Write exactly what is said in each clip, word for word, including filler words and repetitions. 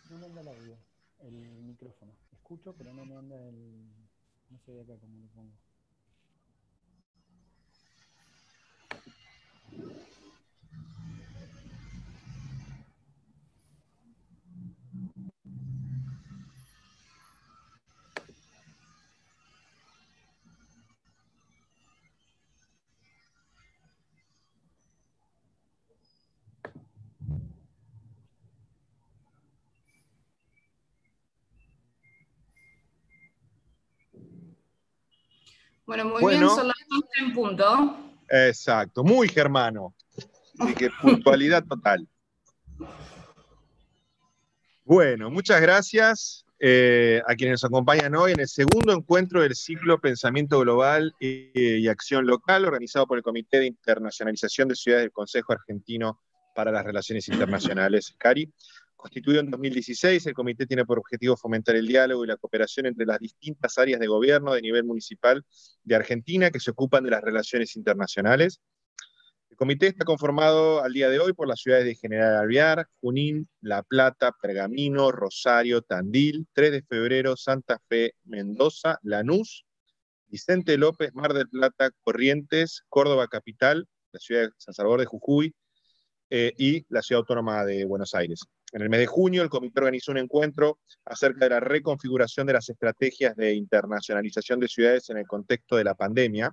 No me anda el audio, el micrófono. Escucho, pero no me anda el... No sé de acá cómo lo pongo. Bueno, muy bien, Bueno, son las once en punto. Exacto, muy germano. Así que puntualidad total. Bueno, muchas gracias eh, a quienes nos acompañan hoy en el segundo encuentro del ciclo Pensamiento Global y, y Acción Local, organizado por el Comité de Internacionalización de Ciudades del Consejo Argentino para las Relaciones Internacionales, CARI. Constituido en dos mil dieciséis, el comité tiene por objetivo fomentar el diálogo y la cooperación entre las distintas áreas de gobierno de nivel municipal de Argentina que se ocupan de las relaciones internacionales. El comité está conformado al día de hoy por las ciudades de General Alvear, Junín, La Plata, Pergamino, Rosario, Tandil, tres de febrero, Santa Fe, Mendoza, Lanús, Vicente López, Mar del Plata, Corrientes, Córdoba Capital, la ciudad de San Salvador de Jujuy eh, y la ciudad autónoma de Buenos Aires. En el mes de junio, el comité organizó un encuentro acerca de la reconfiguración de las estrategias de internacionalización de ciudades en el contexto de la pandemia,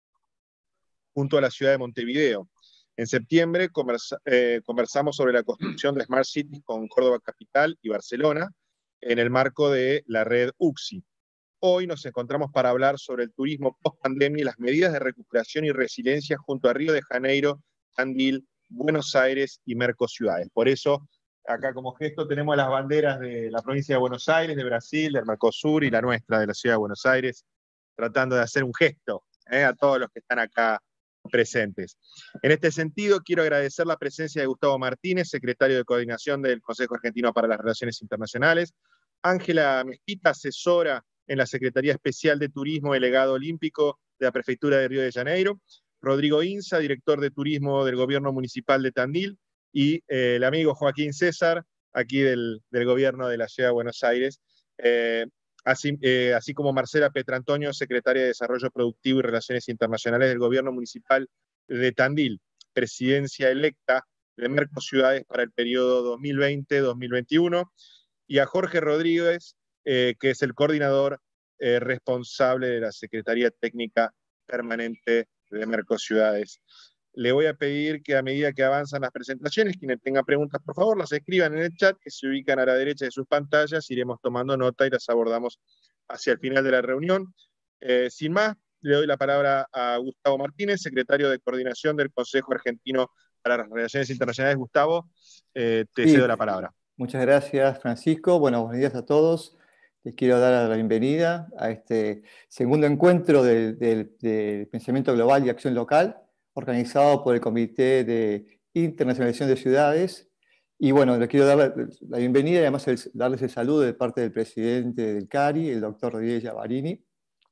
junto a la ciudad de Montevideo. En septiembre conversa, eh, conversamos sobre la construcción de Smart Cities con Córdoba Capital y Barcelona en el marco de la red U C S I. Hoy nos encontramos para hablar sobre el turismo post-pandemia y las medidas de recuperación y resiliencia junto a Río de Janeiro, Tandil, Buenos Aires y Mercociudades. Por eso, acá como gesto tenemos las banderas de la provincia de Buenos Aires, de Brasil, del Mercosur y la nuestra de la ciudad de Buenos Aires, tratando de hacer un gesto eh, a todos los que están acá presentes. En este sentido, quiero agradecer la presencia de Gustavo Martínez, secretario de Coordinación del Consejo Argentino para las Relaciones Internacionales, Ángela Mezquita, asesora en la Secretaría Especial de Turismo, delegado olímpico de la Prefectura de Río de Janeiro, Rodrigo Inza, director de Turismo del Gobierno Municipal de Tandil, y eh, el amigo Joaquín César, aquí del, del Gobierno de la Ciudad de Buenos Aires, eh, Así, eh, así como Marcela Petrantonio, secretaria de Desarrollo Productivo y Relaciones Internacionales del Gobierno Municipal de Tandil, presidencia electa de Mercociudades para el periodo dos mil veinte dos mil veintiuno, y a Jorge Rodríguez, eh, que es el coordinador eh, responsable de la Secretaría Técnica Permanente de Mercociudades. Le voy a pedir que a medida que avanzan las presentaciones, quienes tengan preguntas, por favor, las escriban en el chat, que se ubican a la derecha de sus pantallas, iremos tomando nota y las abordamos hacia el final de la reunión. Eh, sin más, le doy la palabra a Gustavo Martínez, secretario de Coordinación del Consejo Argentino para las Relaciones Internacionales. Gustavo, eh, te Sí, cedo la palabra. Muchas gracias, Francisco. Bueno, buenos días a todos. Les quiero dar la bienvenida a este segundo encuentro del, del, del Pensamiento Global y Acción Local, organizado por el Comité de Internacionalización de Ciudades. Y bueno, les quiero dar la, la bienvenida y además el, darles el saludo de parte del presidente del CARI, el doctor Rodríguez Giavarini,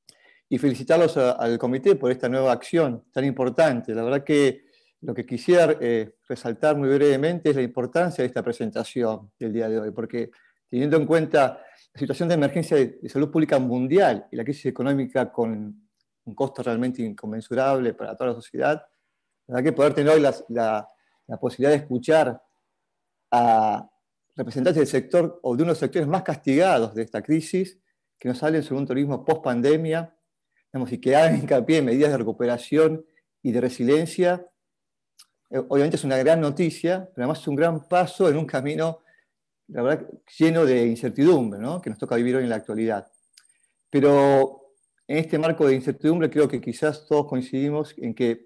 y felicitarlos a, al comité por esta nueva acción tan importante. La verdad que lo que quisiera eh, resaltar muy brevemente es la importancia de esta presentación del día de hoy, porque teniendo en cuenta la situación de emergencia de, de salud pública mundial y la crisis económica con un costo realmente inconmensurable para toda la sociedad, la verdad que poder tener hoy la, la, la posibilidad de escuchar a representantes del sector o de uno de los sectores más castigados de esta crisis, que nos hablen sobre un turismo post-pandemia, digamos, y que hagan hincapié en medidas de recuperación y de resiliencia, obviamente es una gran noticia, pero además es un gran paso en un camino, la verdad, lleno de incertidumbre, ¿no?, que nos toca vivir hoy en la actualidad. Pero en este marco de incertidumbre creo que quizás todos coincidimos en que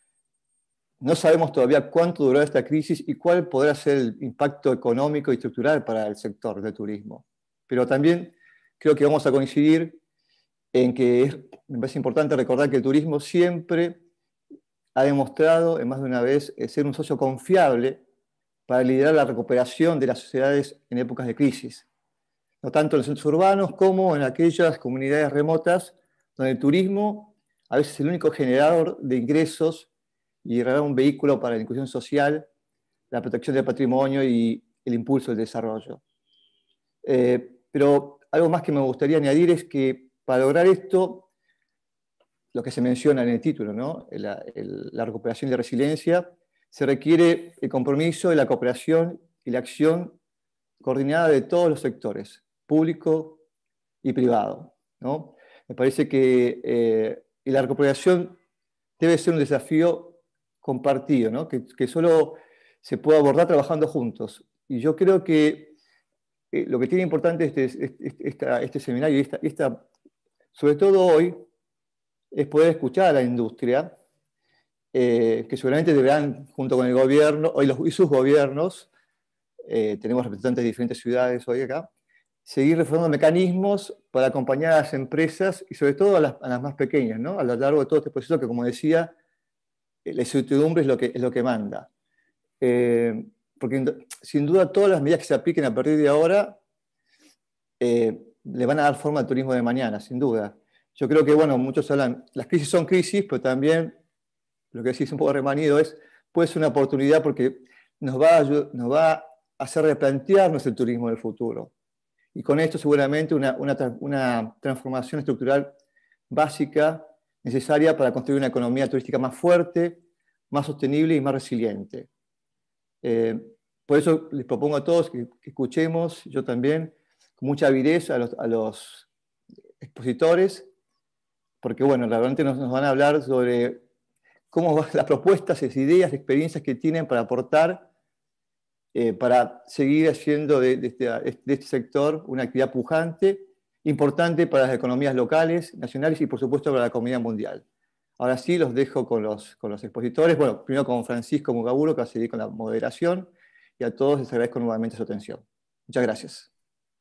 no sabemos todavía cuánto durará esta crisis y cuál podrá ser el impacto económico y estructural para el sector del turismo. Pero también creo que vamos a coincidir en que es, me parece importante recordar que el turismo siempre ha demostrado, en más de una vez, ser un socio confiable para liderar la recuperación de las sociedades en épocas de crisis, no tanto en los centros urbanos como en aquellas comunidades remotas donde el turismo a veces es el único generador de ingresos y un vehículo para la inclusión social, la protección del patrimonio y el impulso del desarrollo. Eh, pero algo más que me gustaría añadir es que para lograr esto, lo que se menciona en el título, ¿no? la, el, la recuperación y la resiliencia, se requiere el compromiso de la cooperación y la acción coordinada de todos los sectores, público y privado, ¿no? Me parece que eh, y la recuperación debe ser un desafío compartido, ¿no? que, que solo se puede abordar trabajando juntos. Y yo creo que eh, lo que tiene importante este, este, esta, este seminario, esta, esta, sobre todo hoy, es poder escuchar a la industria, eh, que seguramente deberán, junto con el gobierno y, los, y sus gobiernos, eh, tenemos representantes de diferentes ciudades hoy acá, seguir reformando mecanismos para acompañar a las empresas y sobre todo a las, a las más pequeñas, ¿no? A lo largo de todo este proceso que, como decía, la incertidumbre es lo que, es lo que manda. Eh, porque sin duda todas las medidas que se apliquen a partir de ahora eh, le van a dar forma al turismo de mañana, sin duda. Yo creo que, bueno, muchos hablan, las crisis son crisis, pero también, lo que decís un poco remanido, es, puede ser una oportunidad porque nos va a, nos va a hacer replantearnos el turismo del futuro. Y con esto seguramente una, una, una transformación estructural básica necesaria para construir una economía turística más fuerte, más sostenible y más resiliente. Eh, por eso les propongo a todos que, que escuchemos, yo también, con mucha avidez a los, a los expositores, porque bueno, realmente nos, nos van a hablar sobre cómo van las propuestas, las ideas, experiencias que tienen para aportar, eh, para seguir haciendo de, de, este, de este sector una actividad pujante, importante para las economías locales, nacionales y por supuesto para la comunidad mundial. Ahora sí los dejo con los, con los expositores, bueno, primero con Francisco Mugaburo, que va a seguir con la moderación, y a todos les agradezco nuevamente su atención. Muchas gracias.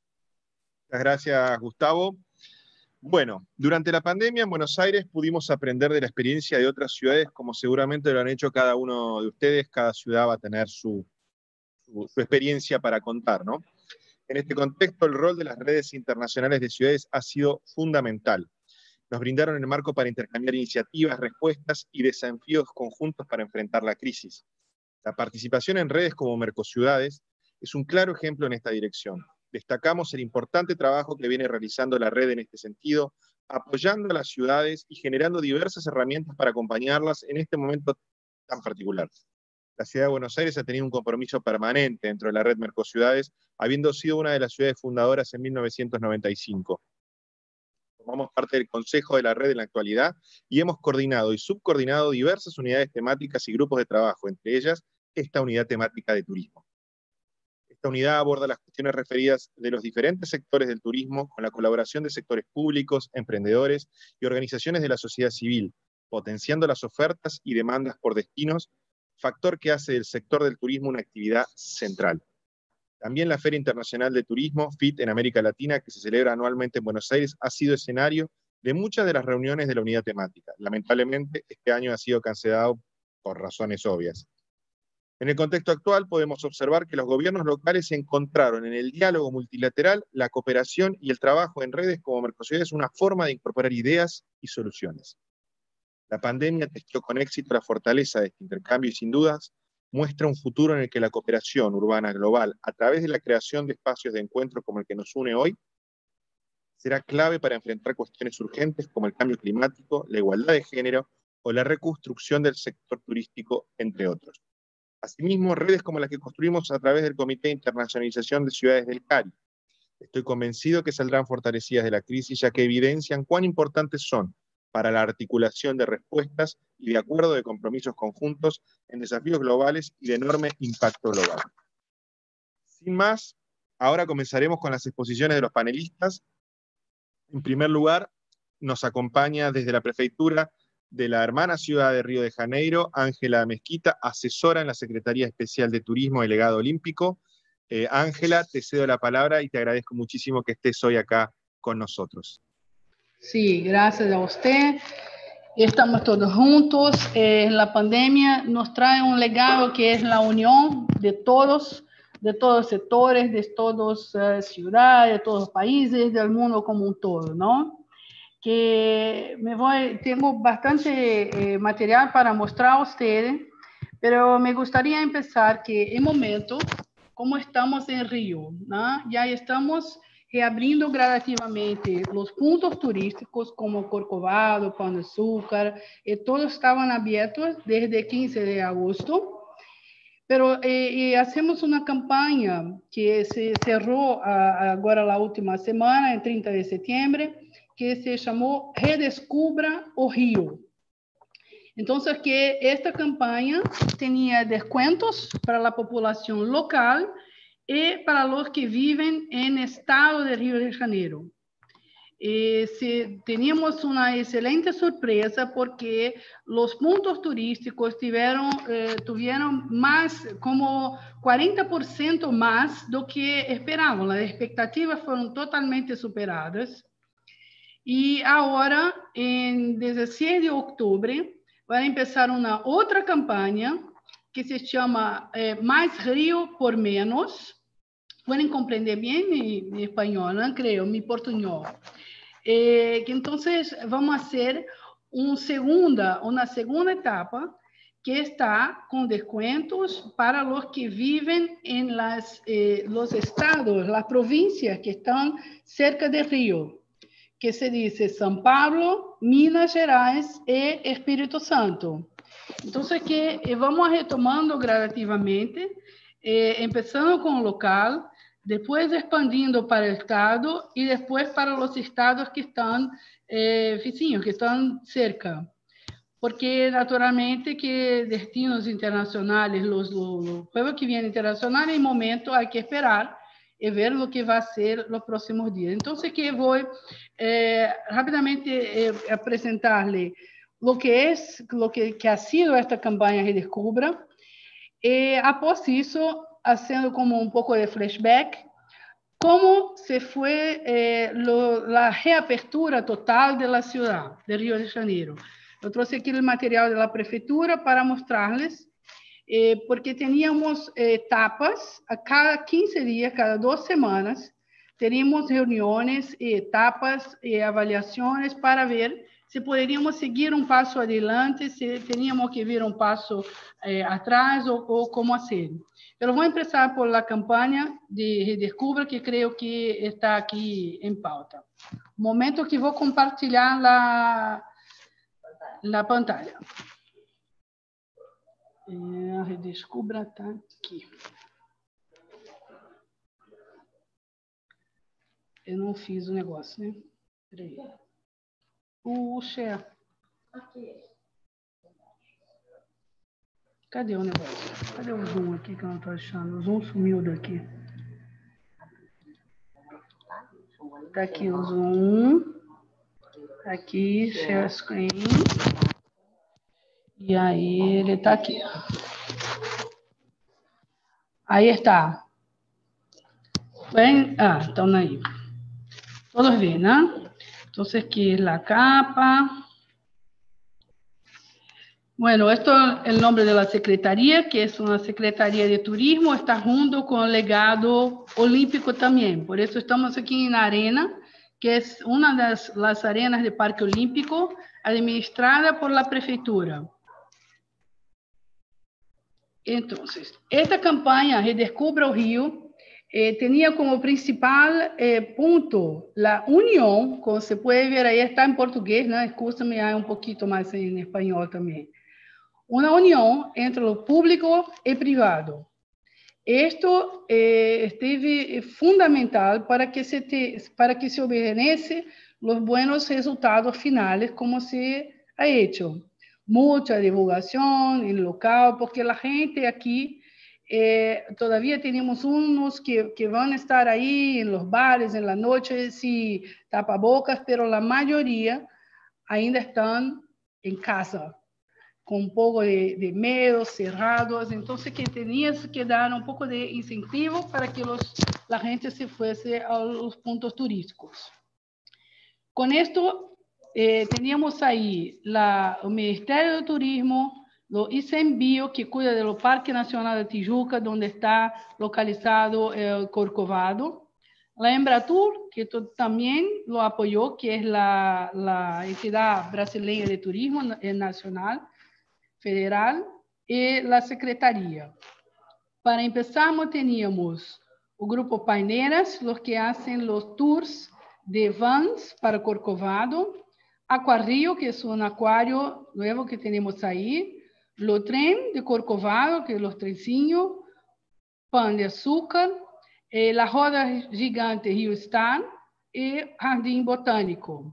Muchas gracias, Gustavo. Bueno, durante la pandemia en Buenos Aires pudimos aprender de la experiencia de otras ciudades, como seguramente lo han hecho cada uno de ustedes. Cada ciudad va a tener su, su, su experiencia para contar, ¿no? En este contexto, el rol de las redes internacionales de ciudades ha sido fundamental. Nos brindaron el marco para intercambiar iniciativas, respuestas y desafíos conjuntos para enfrentar la crisis. La participación en redes como Mercociudades es un claro ejemplo en esta dirección. Destacamos el importante trabajo que viene realizando la red en este sentido, apoyando a las ciudades y generando diversas herramientas para acompañarlas en este momento tan particular. La ciudad de Buenos Aires ha tenido un compromiso permanente dentro de la red Mercociudades, habiendo sido una de las ciudades fundadoras en mil novecientos noventa y cinco. Formamos parte del Consejo de la Red en la actualidad y hemos coordinado y subcoordinado diversas unidades temáticas y grupos de trabajo, entre ellas esta unidad temática de turismo. Esta unidad aborda las cuestiones referidas de los diferentes sectores del turismo con la colaboración de sectores públicos, emprendedores y organizaciones de la sociedad civil, potenciando las ofertas y demandas por destinos, factor que hace del sector del turismo una actividad central. También la Feria Internacional de Turismo, F I T, en América Latina, que se celebra anualmente en Buenos Aires, ha sido escenario de muchas de las reuniones de la unidad temática. Lamentablemente, este año ha sido cancelado por razones obvias. En el contexto actual, podemos observar que los gobiernos locales encontraron en el diálogo multilateral la cooperación y el trabajo en redes como Mercociudades una forma de incorporar ideas y soluciones. La pandemia testó con éxito la fortaleza de este intercambio y, sin dudas, muestra un futuro en el que la cooperación urbana global, a través de la creación de espacios de encuentro como el que nos une hoy, será clave para enfrentar cuestiones urgentes como el cambio climático, la igualdad de género o la reconstrucción del sector turístico, entre otros. Asimismo, redes como las que construimos a través del Comité de Internacionalización de Ciudades del CARI. Estoy convencido que saldrán fortalecidas de la crisis, ya que evidencian cuán importantes son para la articulación de respuestas y de acuerdo de compromisos conjuntos en desafíos globales y de enorme impacto global. Sin más, ahora comenzaremos con las exposiciones de los panelistas. En primer lugar, nos acompaña desde la Prefectura de la hermana ciudad de Río de Janeiro, Ángela Mezquita, asesora en la Secretaría Especial de Turismo y Legado Olímpico. Ángela, eh, te cedo la palabra y te agradezco muchísimo que estés hoy acá con nosotros. Sí, gracias a usted. Estamos todos juntos. Eh, la pandemia nos trae un legado que es la unión de todos, de todos los sectores, de todas las uh, ciudades, de todos los países, del mundo como un todo, ¿no? Que me voy, tengo bastante eh, material para mostrar a ustedes, pero me gustaría empezar que en momento como estamos en Río, ¿no? Ya estamos reabrindo gradativamente los puntos turísticos como Corcovado, Pão de Açúcar, y todos estaban abiertos desde quince de agosto. Pero eh, eh, hacemos una campaña que se cerró a, agora la última semana, el treinta de septiembre, que se llamó Redescubra o Río. Entonces, que esta campaña tenía descuentos para la población local y para los que viven en el estado de Río de Janeiro. Eh, se, teníamos una excelente sorpresa porque los puntos turísticos tuvieron, eh, tuvieron más, como cuarenta por ciento más do que esperaban. Las expectativas fueron totalmente superadas. Y ahora, en dieciséis de octubre, va a empezar una otra campaña que se llama eh, Más Río por Menos. Pueden comprender bien mi, mi español, ¿no? Creo, mi portuñol. Eh, que entonces vamos a hacer un segunda, una segunda etapa que está con descuentos para los que viven en las, eh, los estados, las provincias que están cerca del río, que se dice São Paulo, Minas Gerais y Espíritu Santo. Entonces, que eh, vamos retomando gradativamente, eh, empezando con local, después expandiendo para el estado y después para los estados que están eh, vizinhos, que están cerca. Porque naturalmente que destinos internacionales, los, los, los pueblos que vienen internacionales, en momento hay que esperar y ver lo que va a ser los próximos días. Entonces, que voy eh, rápidamente eh, a presentarle lo que es, lo que, que ha sido esta campaña Redescubra. Eh, após isso, haciendo como un poco de flashback, cómo se fue eh, lo, la reapertura total de la ciudad de Río de Janeiro. Yo traje aquí el material de la prefeitura para mostrarles, eh, porque teníamos eh, etapas, a cada quince días, cada dos semanas, teníamos reuniones, etapas y avaliaciones para ver si podríamos seguir un paso adelante, si teníamos que ver un paso eh, atrás o, o cómo hacer. Pero voy a empezar por la campaña de Redescubra, que creo que está aquí en pauta. Un momento que voy a compartir la, la pantalla. Eh, Redescubra está aquí. Eu não fiz o negócio, né? Peraí. O share. Cadê o negócio? Cadê o zoom aqui que eu não estou achando? O zoom sumiu daqui. Tá aqui o zoom. Aqui, share screen. E aí ele está aqui. Aí está. Bem, ah, estão aí. Todos ven, ¿no? Entonces, aquí es la capa. Bueno, esto es el nombre de la secretaría, que es una secretaría de turismo, está junto con el legado olímpico también. Por eso estamos aquí en la arena, que es una de las, las arenas de Parque Olímpico, administrada por la prefeitura. Entonces, esta campaña Redescubra o Río Eh, tenía como principal eh, punto la unión, como se puede ver ahí, está en portugués, ¿no? Escúchame, hay un poquito más en español también. Una unión entre lo público y privado. Esto eh, esteve fundamental para que se, te, para que se obedece los buenos resultados finales, como se ha hecho. Mucha divulgación en local, porque la gente aquí Eh, todavía tenemos unos que, que van a estar ahí en los bares, en la noche, sin tapabocas, pero la mayoría ainda están en casa, con un poco de, de miedo, cerrados. Entonces, que tenías que dar un poco de incentivo para que los, la gente se fuese a los puntos turísticos. Con esto, eh, teníamos ahí la, el Ministerio de Turismo, lo ICMBio, que cuida del Parque Nacional de Tijuca, donde está localizado el Corcovado. La Embratur, que también lo apoyó, que es la, la entidad brasileña de turismo nacional, federal, y la Secretaría. Para empezar, teníamos o grupo Paineiras, los que hacen los tours de vans para Corcovado, Aquarrio, que es un acuario nuevo que tenemos ahí, lo tren de Corcovado, que es los trencinhos, Pan de Açúcar, eh, la roda gigante Rio Star y Jardim Botânico.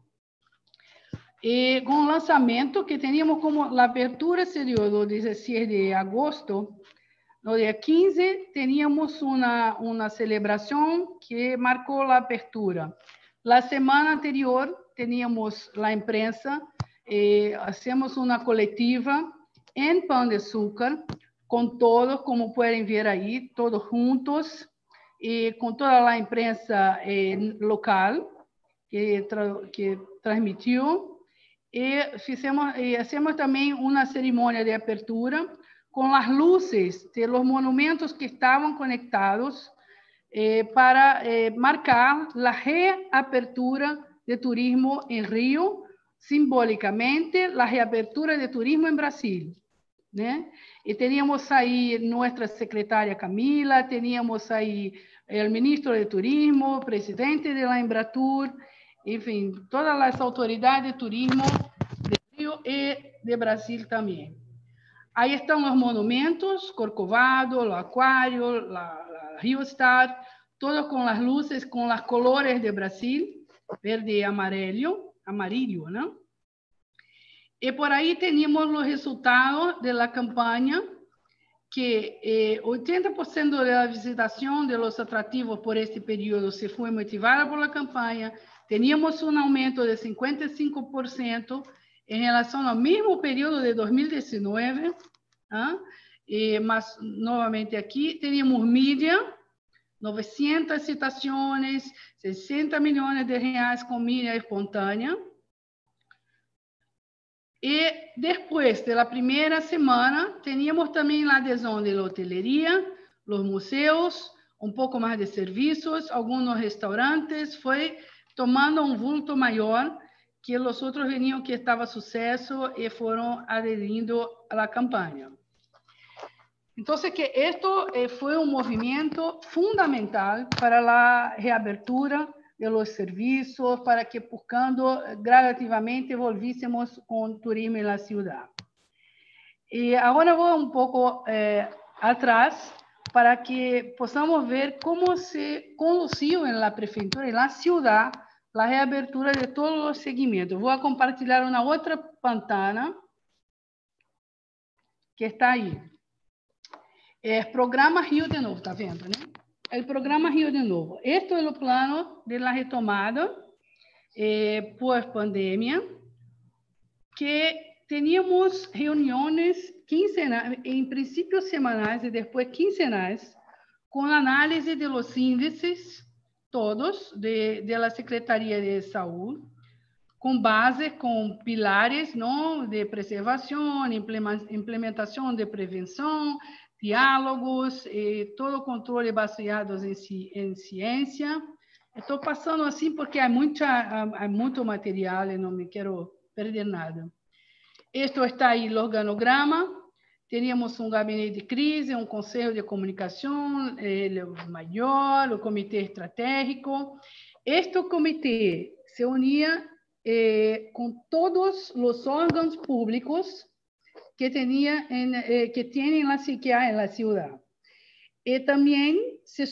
E com o lançamento, que teníamos como a abertura seria no dezesseis de agosto, no dia quinze, teníamos uma, uma celebração que marcou a abertura. La semana anterior, teníamos a imprensa, eh, hacemos uma coletiva em Pão de Açúcar, com todos, como podem ver aí, todos juntos, e com toda a imprensa eh, local que, tra que transmitiu. E fizemos, e hacemos também uma cerimônia de abertura com as luzes de los monumentos que estavam conectados eh, para eh, marcar a reapertura de turismo em Rio, simbolicamente a reapertura de turismo em Brasil, né? E teníamos aí nossa secretária Camila, teníamos aí o ministro de Turismo, o presidente da Embratur, enfim, todas as autoridades de turismo de Rio e de Brasil também. Aí estão os monumentos, Corcovado, o Aquário, a Rio Star, todos com as luzes, com as colores de Brasil, verde e amarelo, amarillo, ¿no? E por aí temos os resultados da campanha, que eh, oitenta por cento da visitação de los atrativos por este período se foi motivada por la campanha. Teníamos um aumento de cinquenta e cinco por cento em relação ao mesmo período de dois mil e dezenove. ¿ah? E, mas, novamente aqui, teníamos mídia, novecentas citações, sessenta milhões de reais com mídia espontânea. E depois da primeira semana, teníamos também a adesão da hoteleria, os museus, um pouco mais de serviços, alguns restaurantes, foi tomando um vulto maior que os outros vinham que estava sucesso e foram aderindo à campanha. Então, que isto foi um movimento fundamental para a reabertura de los serviços, para que, buscando gradativamente, volvíssemos com o turismo na cidade. E agora vou um pouco eh, atrás, para que possamos ver como se conduziu na prefeitura e na cidade a reabertura de todos os segmentos. Vou compartilhar uma outra pantalla que está aí. É o programa Rio de Novo, está vendo, né? É o programa Rio de Novo. Este é o plano de la retomada eh, pós-pandemia, que teníamos reuniões quinzenais, em princípio semanais e depois quinzenais, com análise de los índices todos de, de la Secretaria de Saúde, com base, com pilares, não, de preservação, implementação de prevenção, diálogos, e todo o controle baseado em, em ciência. Estou passando assim porque há, muita, há, há muito material e não me quero perder nada. Isto está aí no organograma. Teríamos um gabinete de crise, um conselho de comunicação o maior, o comitê estratégico. Este comitê se unia eh, com todos os órgãos públicos que tenía en, eh, que tienen la psiquiatría en la ciudad. Y también se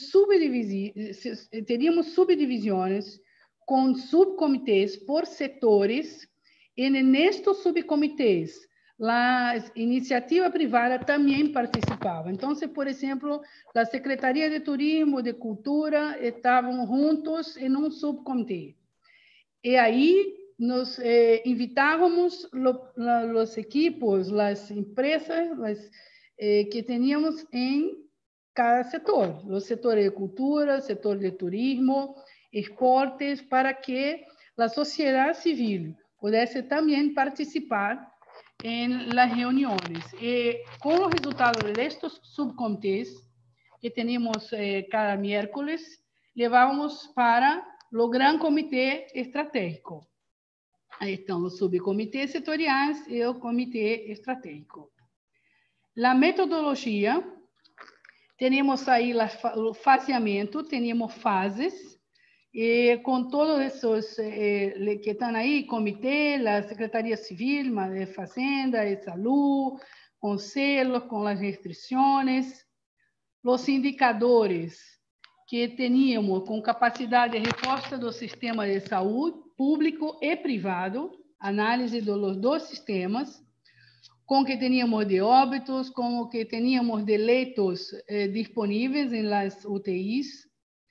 se, teníamos subdivisiones con subcomités por sectores, y en estos subcomités la iniciativa privada también participaba. Entonces, por ejemplo, la Secretaría de Turismo, de Cultura, estaban juntos en un subcomité. Y ahí nos eh, invitábamos lo, la, los equipos, las empresas las, eh, que teníamos en cada sector, los sectores de cultura, sector de turismo, esportes, para que la sociedad civil pudiese también participar en las reuniones. Y con los resultados de estos subcomités que tenemos eh, cada miércoles, llevábamos para lo gran comité estratégico. Aí estão os subcomitês setoriais e o comitê estratégico. A metodologia Temos aí o faseamento, temos fases, e com todos esses eh, que estão aí, comitê, a Secretaria Civil, de Fazenda, de Saúde, conselhos, com as restrições, os indicadores que tínhamos com capacidade de resposta do sistema de saúde público e privado, análise dos dois sistemas, com o que tínhamos de óbitos, com o que tínhamos de leitos eh, disponíveis em las U T Is,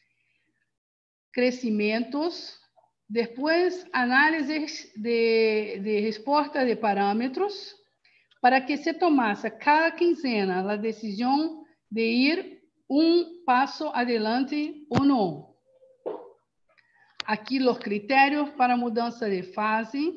crescimentos, depois análises de, de resposta de parâmetros, para que se tomasse cada quinzena a decisão de ir um passo adelante ou não. Aqui os critérios para mudança de fase.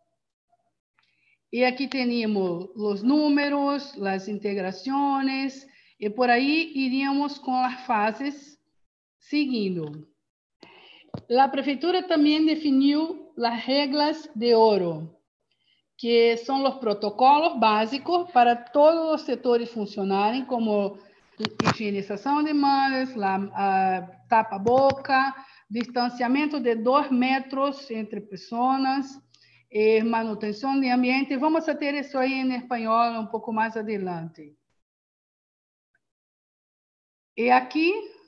E aqui temos os números, as integrações, e por aí iríamos com as fases seguindo. A prefeitura também definiu as regras de ouro, que são os protocolos básicos para todos os setores funcionarem, como higienização de mãos, tapa-boca, distanciamento de dois metros entre pessoas, e manutenção de ambiente. Vamos a ter isso aí em espanhol um pouco mais adelante. E aqui,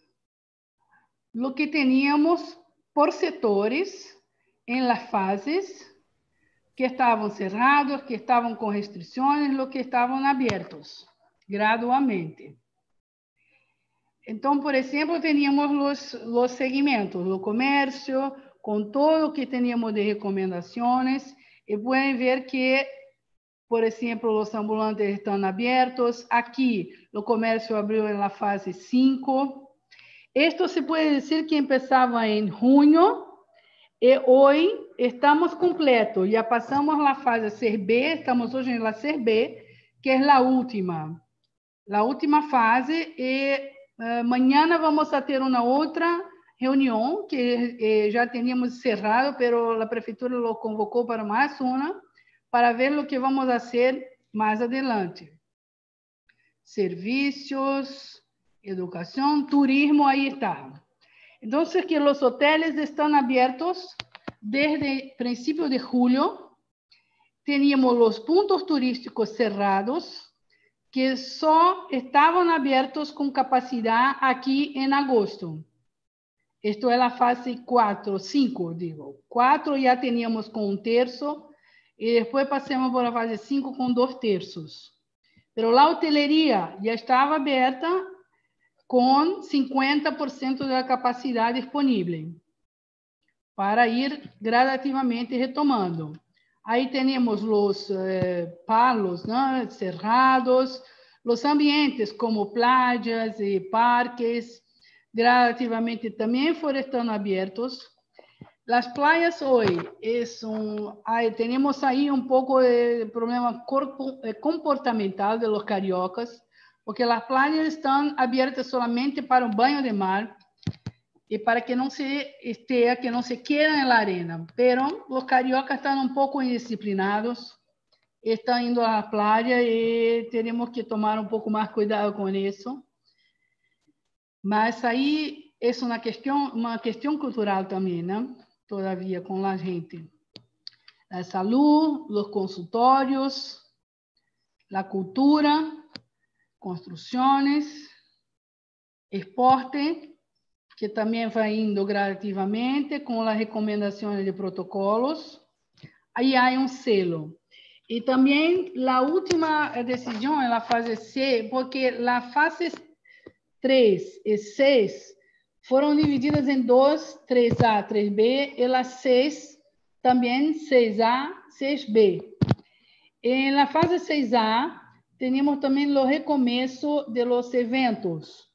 o que teníamos por setores, em las fases, que estavam cerrados, que estavam com restrições, o que estavam abertos, gradualmente. Então, por exemplo, teníamos os, os segmentos, o comércio, com todo o que teníamos de recomendações, e podem ver que, por exemplo, os ambulantes estão abertos. Aqui, o comércio abriu na fase cinco. Isto se pode dizer que começava em junho, e hoje estamos completos. Já passamos a fase C B, estamos hoje na C B, que é a última. A última fase, e uh, amanhã vamos a ter uma outra reunião que eh, já tínhamos cerrado, mas a prefeitura lo convocou para mais uma, para ver o que vamos fazer mais adelante. Serviços, educação, turismo, aí está. Então, que os hotéis estão abertos desde princípio de julho. Teníamos os pontos turísticos cerrados, que só estavam abertos com capacidade aqui em agosto. Isto é a fase quatro, cinco, digo. quatro já teníamos com um terço, e depois passamos por a fase cinco com dois terços. Mas a hoteleria já estava aberta com cinquenta por cento da capacidade disponível, para ir gradativamente retomando. Aí temos os eh, palos, né, cerrados, os ambientes como playas e parques, gradativamente também foram estando abertos. As playas hoje, es un, hay, temos aí um pouco de problema corpo, comportamental de los cariocas, porque as playas estão abertas solamente para o banho de mar e para que não se esteja, que não se queiram na arena. Pero os cariocas estão um pouco indisciplinados, estão indo à praia e teremos que tomar um pouco mais cuidado com isso. Mas aí é uma questão, uma questão cultural também, né? Todavia, com a gente. A saúde, os consultórios, a cultura, construções, esporte, que também vai indo gradativamente com as recomendações de protocolos. Aí há um selo. E também a última decisão é a fase C, porque a fase três e seis foram divididas em dois, três A, três B, e a seis também seis A, seis B. E na fase seis A, temos também o recomeço de los eventos,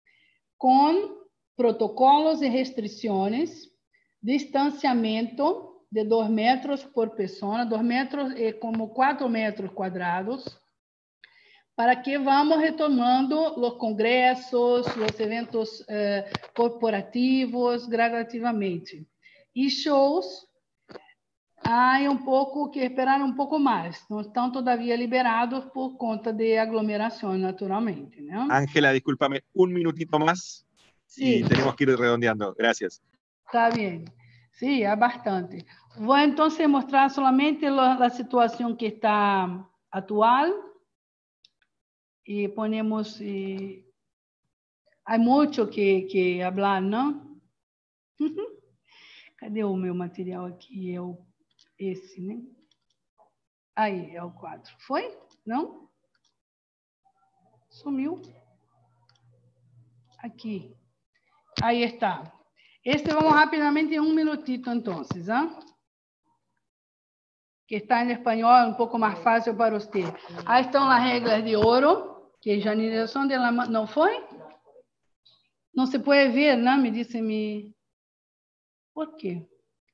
com protocolos e restrições, distanciamento de dois metros por pessoa, dois metros é como quatro metros quadrados, para que vamos retomando os congressos, os eventos eh, corporativos gradativamente. E shows hay un poco que esperar un poco más. No están todavía liberados por conta de aglomeración, naturalmente, ¿no? Ángela, discúlpame, un minutito más Sí. y tenemos que ir redondeando. Gracias. Está bien. Sí, hay bastante. Voy entonces a mostrar solamente la, la situación que está actual. Y ponemos... Eh, hay mucho que, que hablar, ¿no? Cadê o meu material aqui? É o, esse, né? Aí, é o quatro. Foi? Não? Sumiu. Aqui. Aí está. Este vamos rapidamente en un minutito entonces, ¿eh? Que está en español, un poco más fácil para usted. Ahí están las reglas de oro, que Janine son de la... ¿No fue? No se puede ver, ¿no? Me dice mi... ¿Por qué?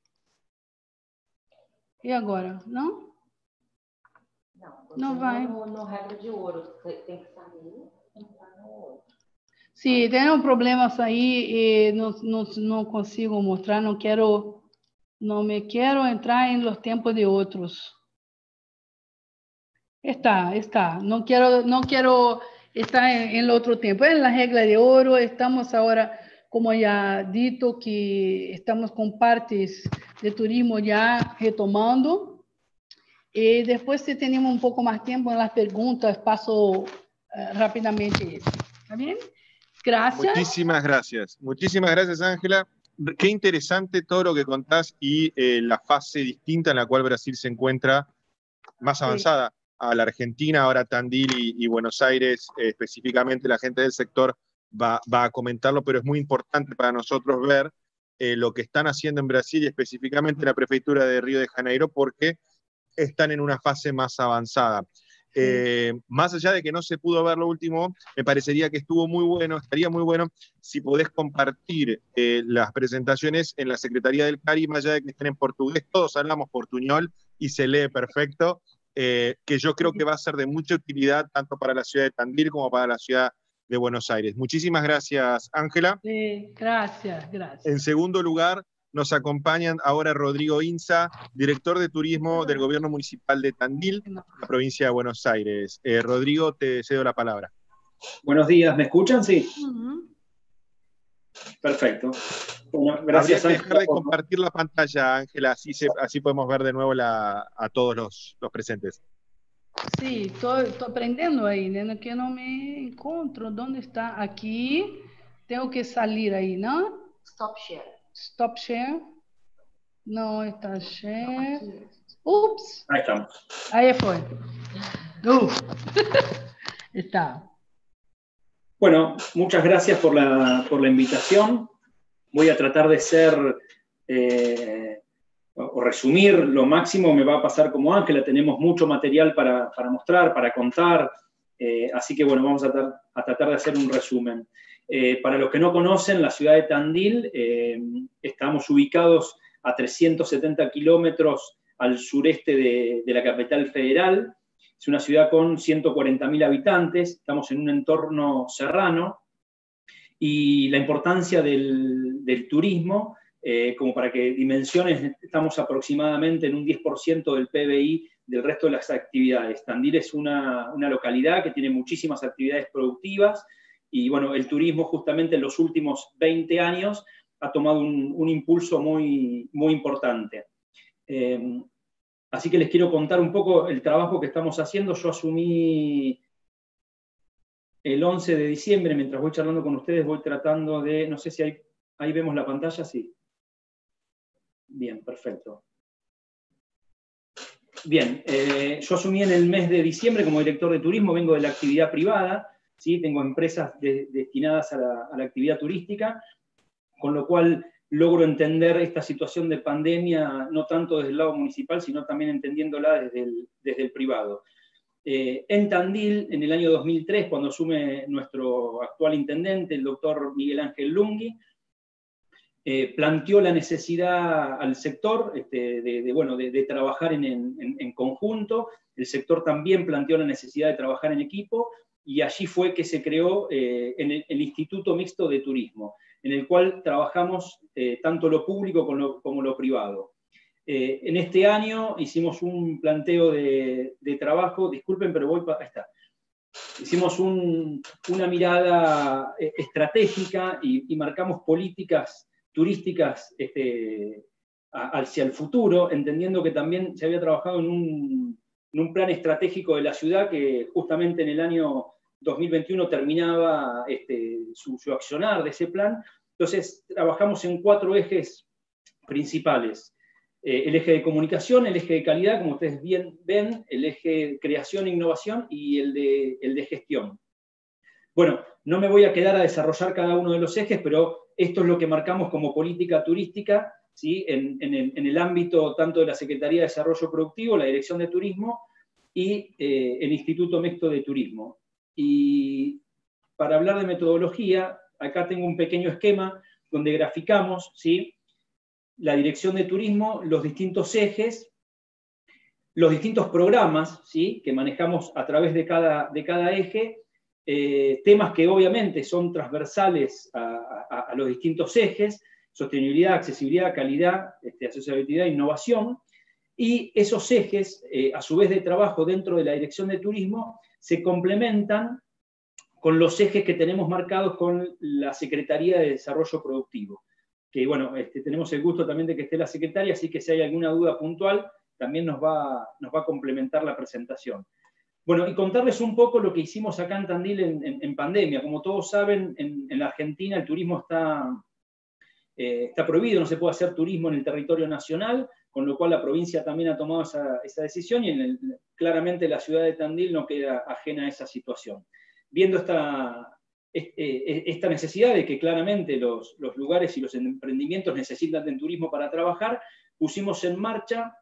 E agora? Não? Não, não vai. No, no regra de ouro, tem que sair. Sim, tem um problema sair e não, não, não consigo mostrar, não quero, não me quero entrar em los tempos de outros. Está, está. Não quero, não quero estar em, em outro tempo. É a regra de ouro. Estamos agora, como já dito, que estamos com partes de turismo já retomando. E depois, se temos um pouco mais tempo nas perguntas, passo uh, rapidamente isso. ¿Está bem? Gracias. Muchísimas gracias. Muchísimas gracias, Ángela. Qué interesante todo lo que contás y eh, la fase distinta en la cual Brasil se encuentra más avanzada sí. a la Argentina, ahora Tandil y, y Buenos Aires, eh, específicamente la gente del sector va, va a comentarlo, pero es muy importante para nosotros ver eh, lo que están haciendo en Brasil y específicamente la prefectura de Río de Janeiro, porque están en una fase más avanzada. Eh, más allá de que no se pudo ver lo último, me parecería que estuvo muy bueno, estaría muy bueno si podés compartir eh, las presentaciones en la Secretaría del Cari, más allá de que estén en portugués, todos hablamos portuñol y se lee perfecto, eh, que yo creo que va a ser de mucha utilidad tanto para la ciudad de Tandil como para la ciudad de Buenos Aires. Muchísimas gracias, Ángela. Sí, gracias, gracias. En segundo lugar, nos acompañan ahora Rodrigo Inza, director de turismo del Gobierno Municipal de Tandil, la provincia de Buenos Aires. Eh, Rodrigo, te cedo la palabra. Buenos días, ¿me escuchan? Sí. Uh-huh. Perfecto. Bueno, gracias. Habría que dejar de compartir la pantalla, Ángela, así, se, así podemos ver de nuevo la, a todos los, los presentes. Sí, estoy aprendiendo ahí, ¿no? Que no me encuentro. ¿Dónde está? Aquí. Tengo que salir ahí, ¿no? Stop share. Stop share. No está share. Ups. Ahí estamos. Ahí fue. Uf. Está. Bueno, muchas gracias por la, por la invitación. Voy a tratar de ser, eh, o resumir lo máximo, me va a pasar como Ángela. Tenemos mucho material para, para mostrar, para contar. Eh, así que bueno, vamos a, tar, a tratar de hacer un resumen. Eh, para los que no conocen, la ciudad de Tandil, eh, estamos ubicados a trescientos setenta kilómetros al sureste de, de la capital federal. Es una ciudad con ciento cuarenta mil habitantes, estamos en un entorno serrano, y la importancia del, del turismo, eh, como para que dimensiones, estamos aproximadamente en un diez por ciento del P B I del resto de las actividades. Tandil es una, una localidad que tiene muchísimas actividades productivas, y bueno, el turismo justamente en los últimos veinte años ha tomado un, un impulso muy, muy importante. Eh, así que les quiero contar un poco el trabajo que estamos haciendo. Yo asumí el once de diciembre, mientras voy charlando con ustedes, voy tratando de, no sé si hay, ahí vemos la pantalla, sí. Bien, perfecto. Bien, eh, yo asumí en el mes de diciembre como director de turismo, vengo de la actividad privada. ¿Sí? Tengo empresas de, destinadas a la, a la actividad turística, con lo cual logro entender esta situación de pandemia, no tanto desde el lado municipal, sino también entendiéndola desde el, desde el privado. Eh, en Tandil, en el año dos mil tres, cuando asume nuestro actual intendente, el doctor Miguel Ángel Lungui, eh, planteó la necesidad al sector este, de, de, bueno, de, de trabajar en, en, en conjunto. El sector también planteó la necesidad de trabajar en equipo, y allí fue que se creó eh, en el, el Instituto Mixto de Turismo, en el cual trabajamos eh, tanto lo público como lo, como lo privado. Eh, en este año hicimos un planteo de, de trabajo, disculpen, pero voy para... Ahí está. Hicimos un, una mirada estratégica y, y marcamos políticas turísticas este, a, hacia el futuro, entendiendo que también se había trabajado en un, en un plan estratégico de la ciudad que justamente en el año dos mil veintiuno terminaba este, su, su accionar de ese plan. Entonces, trabajamos en cuatro ejes principales. Eh, el eje de comunicación, el eje de calidad, como ustedes bien ven, el eje de creación e innovación y el de, el de gestión. Bueno, no me voy a quedar a desarrollar cada uno de los ejes, pero esto es lo que marcamos como política turística, ¿sí? en, en, el, en el ámbito tanto de la Secretaría de Desarrollo Productivo, la Dirección de Turismo y eh, el Instituto Mixto de Turismo. Y para hablar de metodología, acá tengo un pequeño esquema donde graficamos, ¿sí?, la Dirección de Turismo, los distintos ejes, los distintos programas, ¿sí?, que manejamos a través de cada, de cada eje, eh, temas que obviamente son transversales a, a, a los distintos ejes, sostenibilidad, accesibilidad, calidad, este, accesibilidad, innovación, y esos ejes, eh, a su vez de trabajo dentro de la Dirección de Turismo, se complementan con los ejes que tenemos marcados con la Secretaría de Desarrollo Productivo. Que bueno, este, tenemos el gusto también de que esté la secretaria, así que si hay alguna duda puntual, también nos va, nos va a complementar la presentación. Bueno, y contarles un poco lo que hicimos acá en Tandil en, en, en pandemia. Como todos saben, en, en la Argentina el turismo está, eh, está prohibido, no se puede hacer turismo en el territorio nacional, con lo cual la provincia también ha tomado esa, esa decisión y en el, claramente la ciudad de Tandil no queda ajena a esa situación. Viendo esta... esta necesidad de que claramente los, los lugares y los emprendimientos necesitan de turismo para trabajar, pusimos en marcha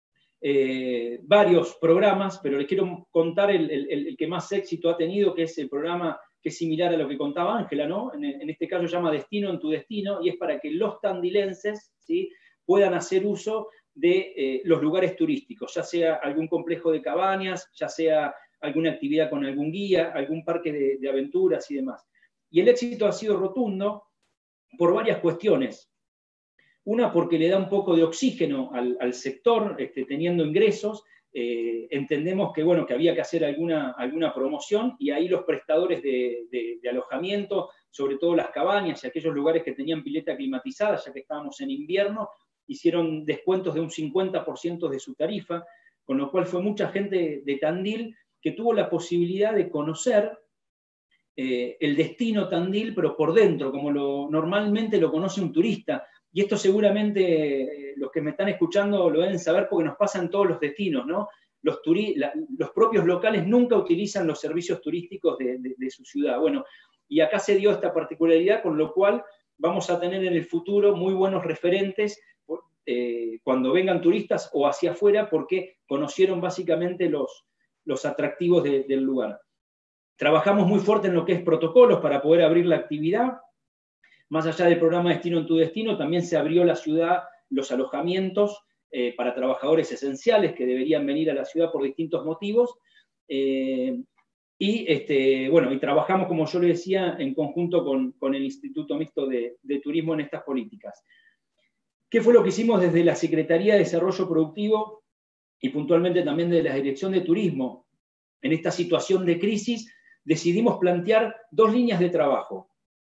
eh, varios programas, pero les quiero contar el, el, el que más éxito ha tenido, que es el programa que es similar a lo que contaba Ángela, ¿no? En, en este caso se llama Destino en tu Destino, y es para que los tandilenses, ¿sí?, puedan hacer uso de eh, los lugares turísticos, ya sea algún complejo de cabañas, ya sea alguna actividad con algún guía, algún parque de, de aventuras y demás. Y el éxito ha sido rotundo por varias cuestiones. Una, porque le da un poco de oxígeno al, al sector, este, teniendo ingresos. Eh, entendemos que, bueno, que había que hacer alguna, alguna promoción, y ahí los prestadores de, de, de alojamiento, sobre todo las cabañas y aquellos lugares que tenían pileta climatizada, ya que estábamos en invierno, hicieron descuentos de un cincuenta por ciento de su tarifa, con lo cual fue mucha gente de Tandil que tuvo la posibilidad de conocer eh, el destino Tandil, pero por dentro, como lo, normalmente lo conoce un turista. Y esto seguramente eh, los que me están escuchando lo deben saber porque nos pasa en todos los destinos, ¿no? Los, turi la, los propios locales nunca utilizan los servicios turísticos de, de, de su ciudad. Bueno, y acá se dio esta particularidad, con lo cual vamos a tener en el futuro muy buenos referentes eh, cuando vengan turistas o hacia afuera, porque conocieron básicamente los los atractivos de, del lugar. Trabajamos muy fuerte en lo que es protocolos para poder abrir la actividad. Más allá del programa Destino en tu Destino, también se abrió la ciudad, los alojamientos eh, para trabajadores esenciales que deberían venir a la ciudad por distintos motivos. Eh, y, este, bueno, y trabajamos, como yo le decía, en conjunto con, con el Instituto Mixto de, de Turismo en estas políticas. ¿Qué fue lo que hicimos desde la Secretaría de Desarrollo Productivo y puntualmente también de la Dirección de Turismo? En esta situación de crisis decidimos plantear dos líneas de trabajo.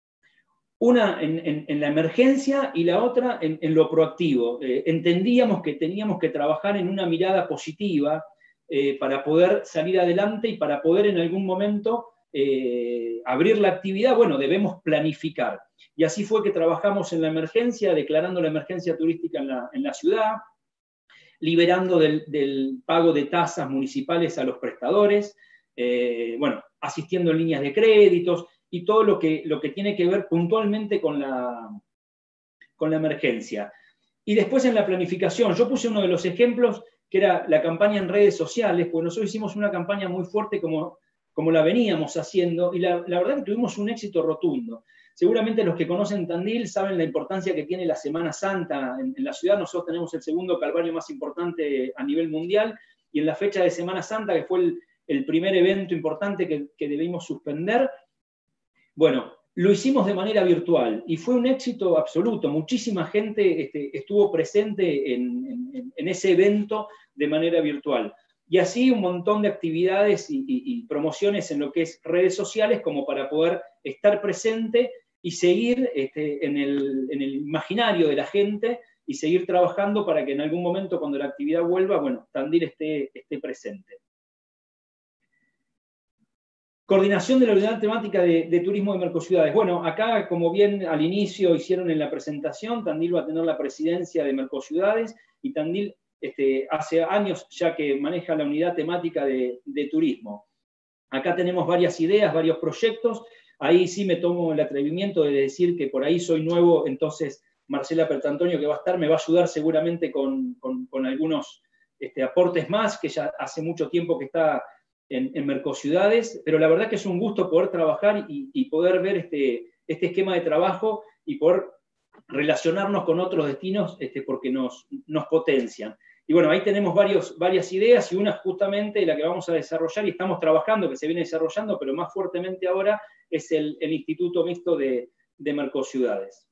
Una en, en, en la emergencia y la otra en, en lo proactivo. Eh, entendíamos que teníamos que trabajar en una mirada positiva eh, para poder salir adelante y para poder en algún momento eh, abrir la actividad. Bueno, debemos planificar. Y así fue que trabajamos en la emergencia, declarando la emergencia turística en la, en la ciudad, liberando del, del pago de tasas municipales a los prestadores, eh, bueno, asistiendo en líneas de créditos y todo lo que, lo que tiene que ver puntualmente con la, con la emergencia. Y después en la planificación, yo puse uno de los ejemplos que era la campaña en redes sociales, porque nosotros hicimos una campaña muy fuerte como, como la veníamos haciendo, y la, la verdad que tuvimos un éxito rotundo. Seguramente los que conocen Tandil saben la importancia que tiene la Semana Santa en, en la ciudad. Nosotros tenemos el segundo calvario más importante a nivel mundial, y en la fecha de Semana Santa, que fue el, el primer evento importante que, que debimos suspender, bueno, lo hicimos de manera virtual y fue un éxito absoluto. Muchísima gente este, estuvo presente en, en, en ese evento de manera virtual. Y así un montón de actividades y, y, y promociones en lo que es redes sociales como para poder estar presente y seguir este, en, el, en el imaginario de la gente y seguir trabajando para que en algún momento cuando la actividad vuelva, bueno, Tandil esté, esté presente. Coordinación de la unidad temática de, de turismo de Mercociudades. Bueno, acá, como bien al inicio hicieron en la presentación, Tandil va a tener la presidencia de Mercociudades y Tandil este, hace años ya que maneja la unidad temática de, de turismo. Acá tenemos varias ideas, varios proyectos. Ahí sí me tomo el atrevimiento de decir que por ahí soy nuevo, entonces Marcela Pertantonio, que va a estar, me va a ayudar seguramente con, con, con algunos este, aportes más, que ya hace mucho tiempo que está en, en Mercociudades, pero la verdad que es un gusto poder trabajar y, y poder ver este, este esquema de trabajo y poder relacionarnos con otros destinos este, porque nos, nos potencian. Y bueno, ahí tenemos varios, varias ideas y una justamente la que vamos a desarrollar y estamos trabajando, que se viene desarrollando, pero más fuertemente ahora, es el, el Instituto Mixto de, de Mercociudades.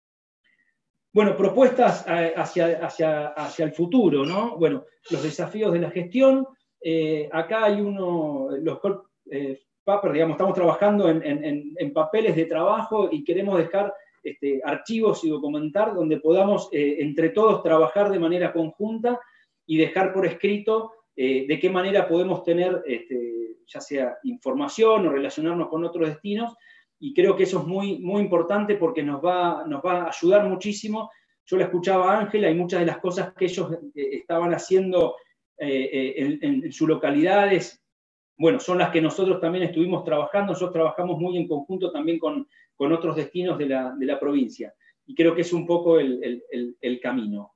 Bueno, propuestas hacia, hacia, hacia el futuro, ¿no? Bueno, los desafíos de la gestión. Eh, acá hay uno, los eh, papers, digamos, estamos trabajando en, en, en papeles de trabajo y queremos dejar este, archivos y documentar donde podamos eh, entre todos trabajar de manera conjunta y dejar por escrito eh, de qué manera podemos tener este, ya sea información o relacionarnos con otros destinos, y creo que eso es muy, muy importante porque nos va, nos va a ayudar muchísimo. Yo la escuchaba a Ángela y muchas de las cosas que ellos eh, estaban haciendo eh, en, en sus localidades, bueno, son las que nosotros también estuvimos trabajando. Nosotros trabajamos muy en conjunto también con, con otros destinos de la, de la provincia, y creo que es un poco el, el, el, el camino.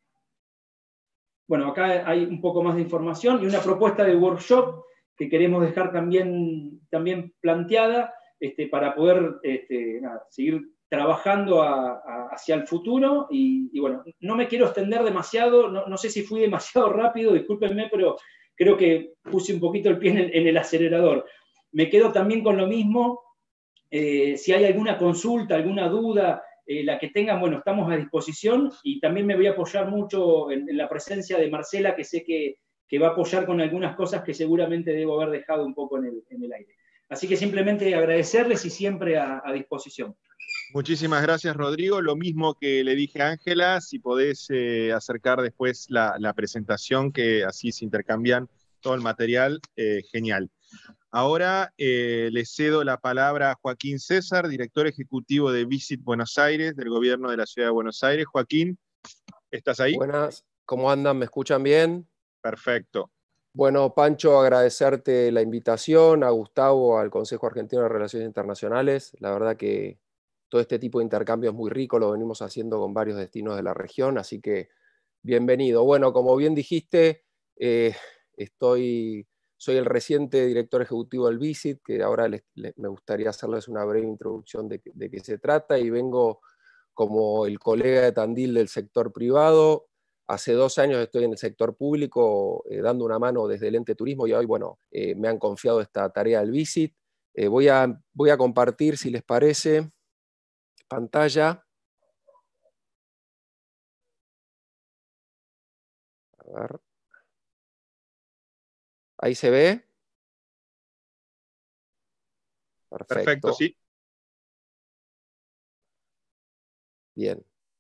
Bueno, acá hay un poco más de información y una propuesta de workshop que queremos dejar también, también planteada este, para poder este, nada, seguir trabajando a, a, hacia el futuro. Y, y bueno, no me quiero extender demasiado, no, no sé si fui demasiado rápido, discúlpenme, pero creo que puse un poquito el pie en el, en el acelerador. Me quedo también con lo mismo. Eh, si hay alguna consulta, alguna duda, eh, la que tengan, bueno, estamos a disposición, y también me voy a apoyar mucho en, en la presencia de Marcela, que sé que, que va a apoyar con algunas cosas que seguramente debo haber dejado un poco en el, en el aire. Así que simplemente agradecerles y siempre a, a disposición. Muchísimas gracias, Rodrigo. Lo mismo que le dije a Ángela, si podés eh, acercar después la, la presentación, que así se intercambian todo el material, eh, genial. Ahora eh, le cedo la palabra a Joaquín César, director ejecutivo de Visit Buenos Aires, del gobierno de la Ciudad de Buenos Aires. Joaquín, ¿estás ahí? Buenas, ¿cómo andan? ¿Me escuchan bien? Perfecto. Bueno, Pancho, agradecerte la invitación, a Gustavo, al Consejo Argentino de Relaciones Internacionales. La verdad que todo este tipo de intercambio es muy rico, lo venimos haciendo con varios destinos de la región, así que bienvenido. Bueno, como bien dijiste, eh, estoy... Soy el reciente director ejecutivo del Visit, que ahora les, les, me gustaría hacerles una breve introducción de, de qué se trata, y vengo como el colega de Tandil del sector privado. Hace dos años estoy en el sector público eh, dando una mano desde el ente turismo, y hoy bueno, eh, me han confiado esta tarea del Visit. Eh, voy, a, voy a compartir, si les parece, pantalla. A ver. ¿Ahí se ve? Perfecto. Perfecto, sí. Bien.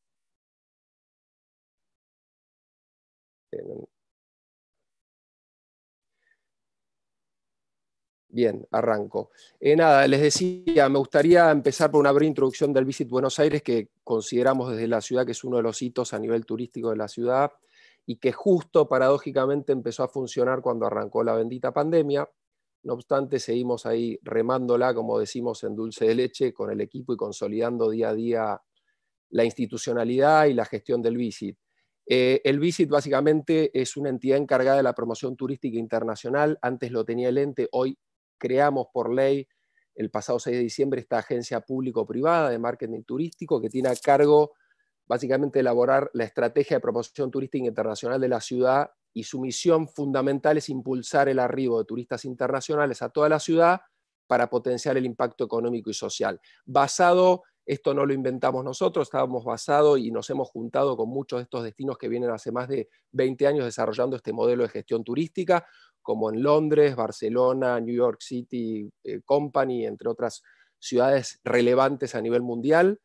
Bien, arranco. Eh, nada, les decía, me gustaría empezar por una breve introducción del Visit Buenos Aires, que consideramos desde la ciudad que es uno de los hitos a nivel turístico de la ciudad, y que justo, paradójicamente, empezó a funcionar cuando arrancó la bendita pandemia. No obstante, seguimos ahí remándola, como decimos, en dulce de leche, con el equipo y consolidando día a día la institucionalidad y la gestión del Visit. Eh, el Visit básicamente es una entidad encargada de la promoción turística internacional. Antes lo tenía el ente, hoy creamos por ley, el pasado seis de diciembre, esta agencia público-privada de marketing turístico que tiene a cargo básicamente elaborar la estrategia de promoción turística internacional de la ciudad, y su misión fundamental es impulsar el arribo de turistas internacionales a toda la ciudad para potenciar el impacto económico y social. Basado, esto no lo inventamos nosotros, estábamos basados y nos hemos juntado con muchos de estos destinos que vienen hace más de veinte años desarrollando este modelo de gestión turística, como en Londres, Barcelona, New York City eh, Company, entre otras ciudades relevantes a nivel mundial.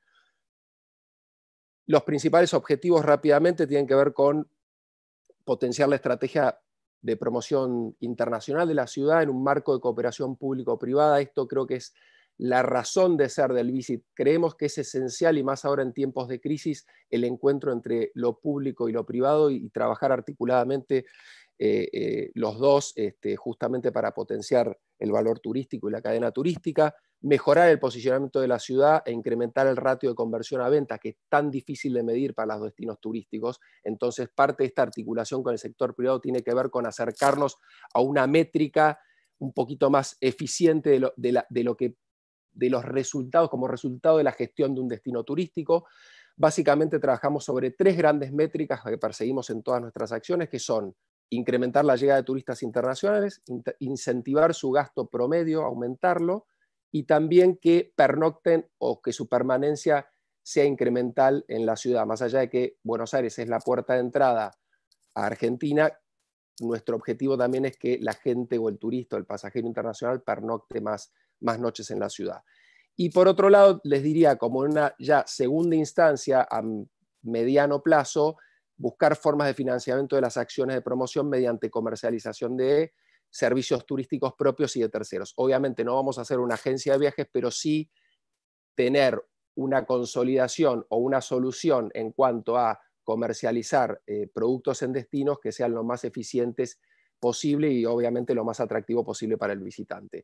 Los principales objetivos rápidamente tienen que ver con potenciar la estrategia de promoción internacional de la ciudad en un marco de cooperación público-privada. Esto creo que es la razón de ser del Visit. Creemos que es esencial, y más ahora en tiempos de crisis, el encuentro entre lo público y lo privado, y, y trabajar articuladamente eh, eh, los dos este, justamente para potenciar el valor turístico y la cadena turística, mejorar el posicionamiento de la ciudad e incrementar el ratio de conversión a venta, que es tan difícil de medir para los destinos turísticos. Entonces, parte de esta articulación con el sector privado tiene que ver con acercarnos a una métrica un poquito más eficiente de lo, de la, de lo que, de los resultados, como resultado de la gestión de un destino turístico. Básicamente trabajamos sobre tres grandes métricas que perseguimos en todas nuestras acciones, que son incrementar la llegada de turistas internacionales, incentivar su gasto promedio, aumentarlo, y también que pernocten o que su permanencia sea incremental en la ciudad. Más allá de que Buenos Aires es la puerta de entrada a Argentina, nuestro objetivo también es que la gente o el turista o el pasajero internacional pernocte más, más noches en la ciudad. Y por otro lado, les diría, como en una ya segunda instancia a mediano plazo, buscar formas de financiamiento de las acciones de promoción mediante comercialización de servicios turísticos propios y de terceros. Obviamente no vamos a hacer una agencia de viajes, pero sí tener una consolidación o una solución en cuanto a comercializar eh, productos en destinos que sean lo más eficientes posible y obviamente lo más atractivo posible para el visitante.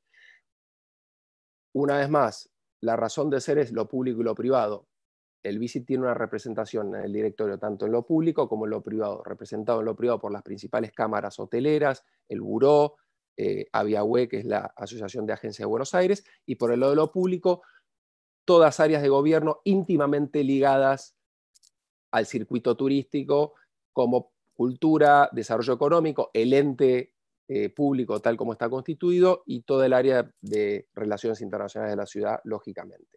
Una vez más, la razón de ser es lo público y lo privado. El Visit tiene una representación en el directorio tanto en lo público como en lo privado, representado en lo privado por las principales cámaras hoteleras, el Buró, eh, Aviahue, que es la Asociación de Agencias de Buenos Aires, y por el lado de lo público, todas áreas de gobierno íntimamente ligadas al circuito turístico, como cultura, desarrollo económico, el ente eh, público tal como está constituido, y todo el área de relaciones internacionales de la ciudad, lógicamente.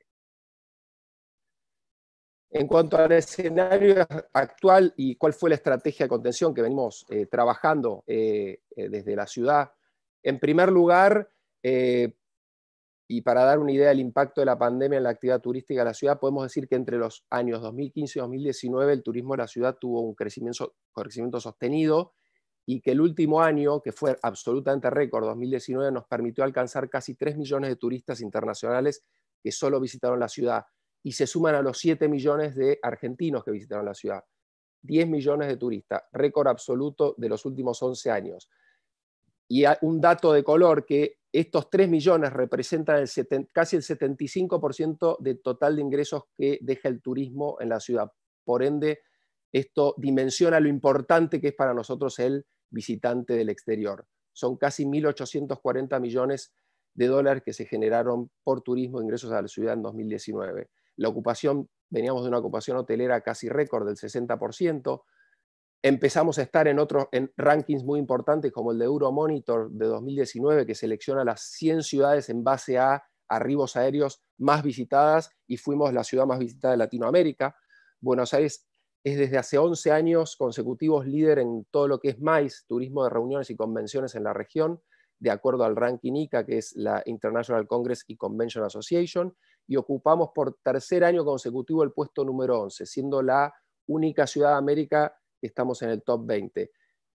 En cuanto al escenario actual y cuál fue la estrategia de contención que venimos eh, trabajando eh, eh, desde la ciudad, en primer lugar, eh, y para dar una idea del impacto de la pandemia en la actividad turística de la ciudad, podemos decir que entre los años dos mil quince y dos mil diecinueve el turismo de la ciudad tuvo un crecimiento, crecimiento sostenido, y que el último año, que fue absolutamente récord, dos mil diecinueve, nos permitió alcanzar casi tres millones de turistas internacionales que solo visitaron la ciudad, y se suman a los siete millones de argentinos que visitaron la ciudad. diez millones de turistas, récord absoluto de los últimos once años. Y un dato de color, que estos tres millones representan el setenta, casi el setenta y cinco por ciento del total de ingresos que deja el turismo en la ciudad. Por ende, esto dimensiona lo importante que es para nosotros el visitante del exterior. Son casi mil ochocientos cuarenta millones de dólares que se generaron por turismo, ingresos a la ciudad en dos mil diecinueve. La ocupación, veníamos de una ocupación hotelera casi récord del sesenta por ciento. Empezamos a estar en otros en rankings muy importantes como el de Euromonitor de dos mil diecinueve, que selecciona las cien ciudades en base a arribos aéreos más visitadas, y fuimos la ciudad más visitada de Latinoamérica. Buenos Aires es desde hace once años consecutivos líder en todo lo que es MICE, turismo de reuniones y convenciones en la región, de acuerdo al ranking I C A, que es la International Congress y Convention Association, y ocupamos por tercer año consecutivo el puesto número once, siendo la única ciudad de América que estamos en el top veinte.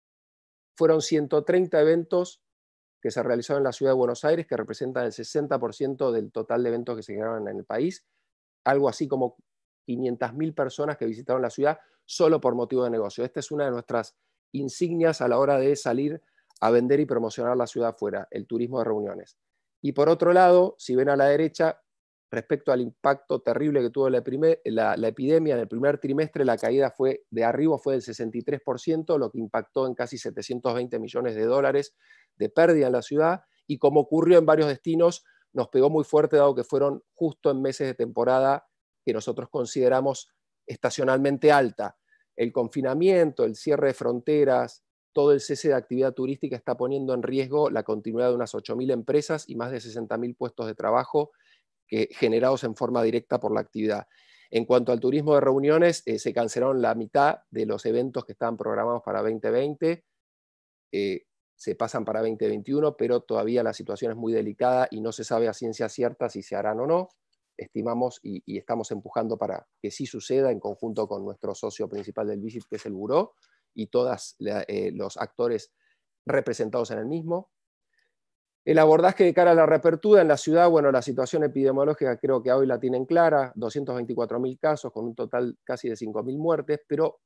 Fueron ciento treinta eventos que se realizaron en la ciudad de Buenos Aires, que representan el sesenta por ciento del total de eventos que se generaron en el país, algo así como quinientas mil personas que visitaron la ciudad solo por motivo de negocio. Esta es una de nuestras insignias a la hora de salir a vender y promocionar la ciudad afuera, el turismo de reuniones. Y por otro lado, si ven a la derecha, respecto al impacto terrible que tuvo la, primer, la, la epidemia, en el primer trimestre la caída fue de arriba fue del sesenta y tres por ciento, lo que impactó en casi setecientos veinte millones de dólares de pérdida en la ciudad, y como ocurrió en varios destinos, nos pegó muy fuerte, dado que fueron justo en meses de temporada que nosotros consideramos estacionalmente alta. El confinamiento, el cierre de fronteras, todo el cese de actividad turística está poniendo en riesgo la continuidad de unas ocho mil empresas y más de sesenta mil puestos de trabajo que, generados en forma directa por la actividad. En cuanto al turismo de reuniones, eh, se cancelaron la mitad de los eventos que estaban programados para veinte veinte, eh, se pasan para veinte veintiuno, pero todavía la situación es muy delicada y no se sabe a ciencia cierta si se harán o no. Estimamos y, y estamos empujando para que sí suceda en conjunto con nuestro socio principal del Visit, que es el Buró, y todos eh, los actores representados en el mismo. El abordaje de cara a la reapertura en la ciudad, bueno, la situación epidemiológica creo que hoy la tienen clara, doscientos veinticuatro mil casos con un total casi de cinco mil muertes, pero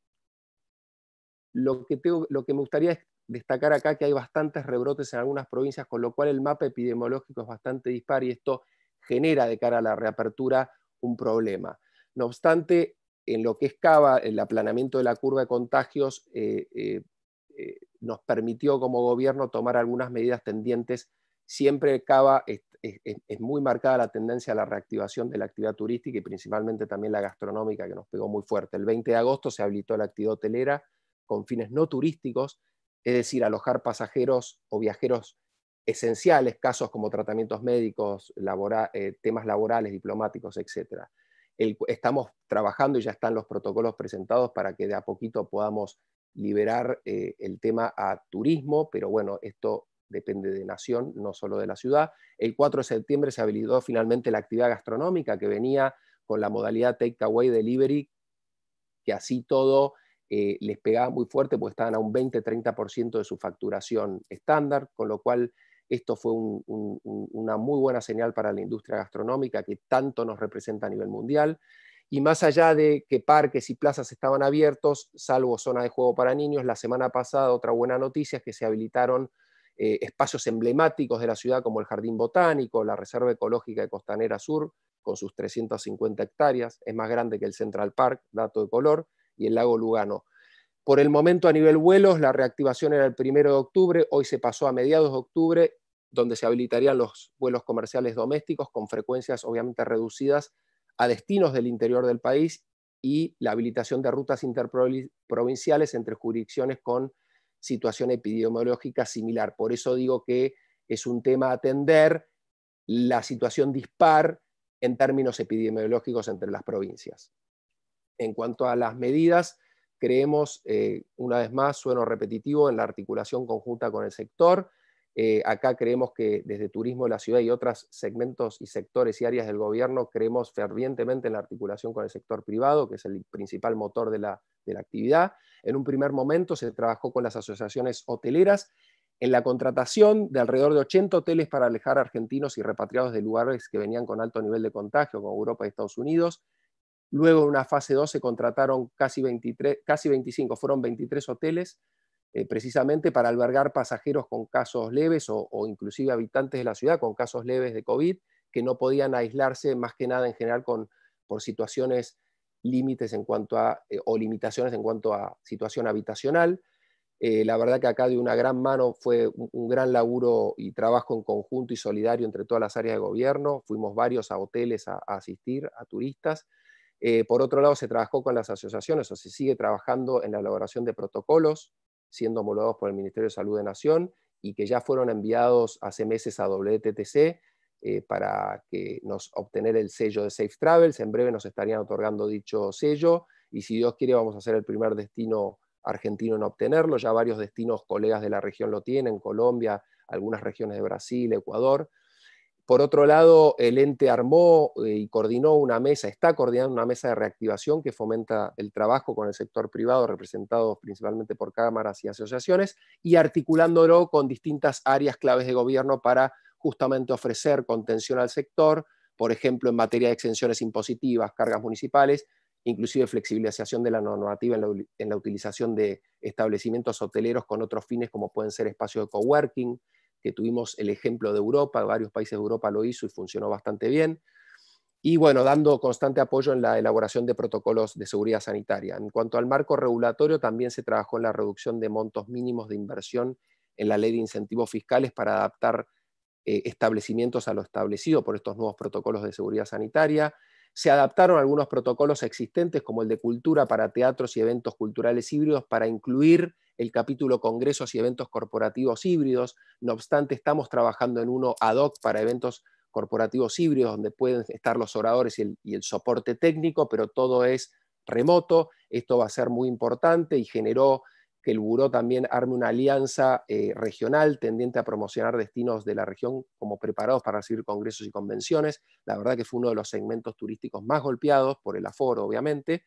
lo que, tengo, lo que me gustaría es destacar acá que hay bastantes rebrotes en algunas provincias, con lo cual el mapa epidemiológico es bastante dispar y esto genera de cara a la reapertura un problema. No obstante, en lo que es Cava, el aplanamiento de la curva de contagios eh, eh, eh, nos permitió como gobierno tomar algunas medidas tendientes. Siempre Cava es, es, es muy marcada la tendencia a la reactivación de la actividad turística y principalmente también la gastronómica, que nos pegó muy fuerte. El veinte de agosto se habilitó la actividad hotelera con fines no turísticos, es decir, alojar pasajeros o viajeros esenciales, casos como tratamientos médicos, labora, eh, temas laborales, diplomáticos, etcétera. El, estamos trabajando y ya están los protocolos presentados para que de a poquito podamos liberar eh, el tema a turismo, pero bueno, esto depende de nación, no solo de la ciudad. El cuatro de septiembre se habilitó finalmente la actividad gastronómica que venía con la modalidad Takeaway Delivery, que así todo eh, les pegaba muy fuerte porque estaban a un veinte a treinta por ciento de su facturación estándar, con lo cual esto fue un, un, una muy buena señal para la industria gastronómica que tanto nos representa a nivel mundial. Y más allá de que parques y plazas estaban abiertos, salvo zona de juego para niños, la semana pasada otra buena noticia es que se habilitaron eh, espacios emblemáticos de la ciudad como el Jardín Botánico, la Reserva Ecológica de Costanera Sur, con sus trescientas cincuenta hectáreas, es más grande que el Central Park, dato de color, y el lago Lugano. Por el momento a nivel vuelos, la reactivación era el primero de octubre, hoy se pasó a mediados de octubre, donde se habilitarían los vuelos comerciales domésticos con frecuencias obviamente reducidas a destinos del interior del país y la habilitación de rutas interprovinciales entre jurisdicciones con situación epidemiológica similar. Por eso digo que es un tema a atender la situación dispar en términos epidemiológicos entre las provincias. En cuanto a las medidas, creemos, eh, una vez más, sueno repetitivo, en la articulación conjunta con el sector. Eh, acá creemos que desde Turismo de la Ciudad y otros segmentos y sectores y áreas del gobierno creemos fervientemente en la articulación con el sector privado, que es el principal motor de la, de la actividad. En un primer momento se trabajó con las asociaciones hoteleras en la contratación de alrededor de ochenta hoteles para alejar a argentinos y repatriados de lugares que venían con alto nivel de contagio, como Europa y Estados Unidos. Luego en una fase dos se contrataron casi, veintitrés, casi veinticinco, fueron veintitrés hoteles, eh, precisamente para albergar pasajeros con casos leves o, o inclusive habitantes de la ciudad con casos leves de COVID, que no podían aislarse más que nada en general con, por situaciones límites en cuanto a, eh, o limitaciones en cuanto a situación habitacional. Eh, la verdad que acá de una gran mano fue un, un gran laburo y trabajo en conjunto y solidario entre todas las áreas de gobierno. Fuimos varios a hoteles a, a asistir a turistas. Eh, por otro lado, se trabajó con las asociaciones, o se sigue trabajando en la elaboración de protocolos, siendo homologados por el Ministerio de Salud de Nación, y que ya fueron enviados hace meses a W T T C eh, para que nos obtener el sello de Safe Travels. En breve nos estarían otorgando dicho sello, y si Dios quiere vamos a ser el primer destino argentino en obtenerlo. Ya varios destinos colegas de la región lo tienen, Colombia, algunas regiones de Brasil, Ecuador. Por otro lado, el ente armó y coordinó una mesa, está coordinando una mesa de reactivación que fomenta el trabajo con el sector privado, representado principalmente por cámaras y asociaciones, y articulándolo con distintas áreas claves de gobierno para justamente ofrecer contención al sector, por ejemplo, en materia de exenciones impositivas, cargas municipales, inclusive flexibilización de la normativa en la, en la utilización de establecimientos hoteleros con otros fines como pueden ser espacios de coworking, que tuvimos el ejemplo de Europa, varios países de Europa lo hizo y funcionó bastante bien. Y bueno, dando constante apoyo en la elaboración de protocolos de seguridad sanitaria. En cuanto al marco regulatorio, también se trabajó en la reducción de montos mínimos de inversión en la ley de incentivos fiscales para adaptar eh, establecimientos a lo establecido por estos nuevos protocolos de seguridad sanitaria. Se adaptaron algunos protocolos existentes, como el de cultura para teatros y eventos culturales híbridos, para incluir el capítulo congresos y eventos corporativos híbridos. No obstante, estamos trabajando en uno ad hoc para eventos corporativos híbridos, donde pueden estar los oradores y el, y el soporte técnico, pero todo es remoto. Esto va a ser muy importante y generó que el Buró también arme una alianza eh, regional tendiente a promocionar destinos de la región como preparados para recibir congresos y convenciones. La verdad que fue uno de los segmentos turísticos más golpeados por el aforo, obviamente.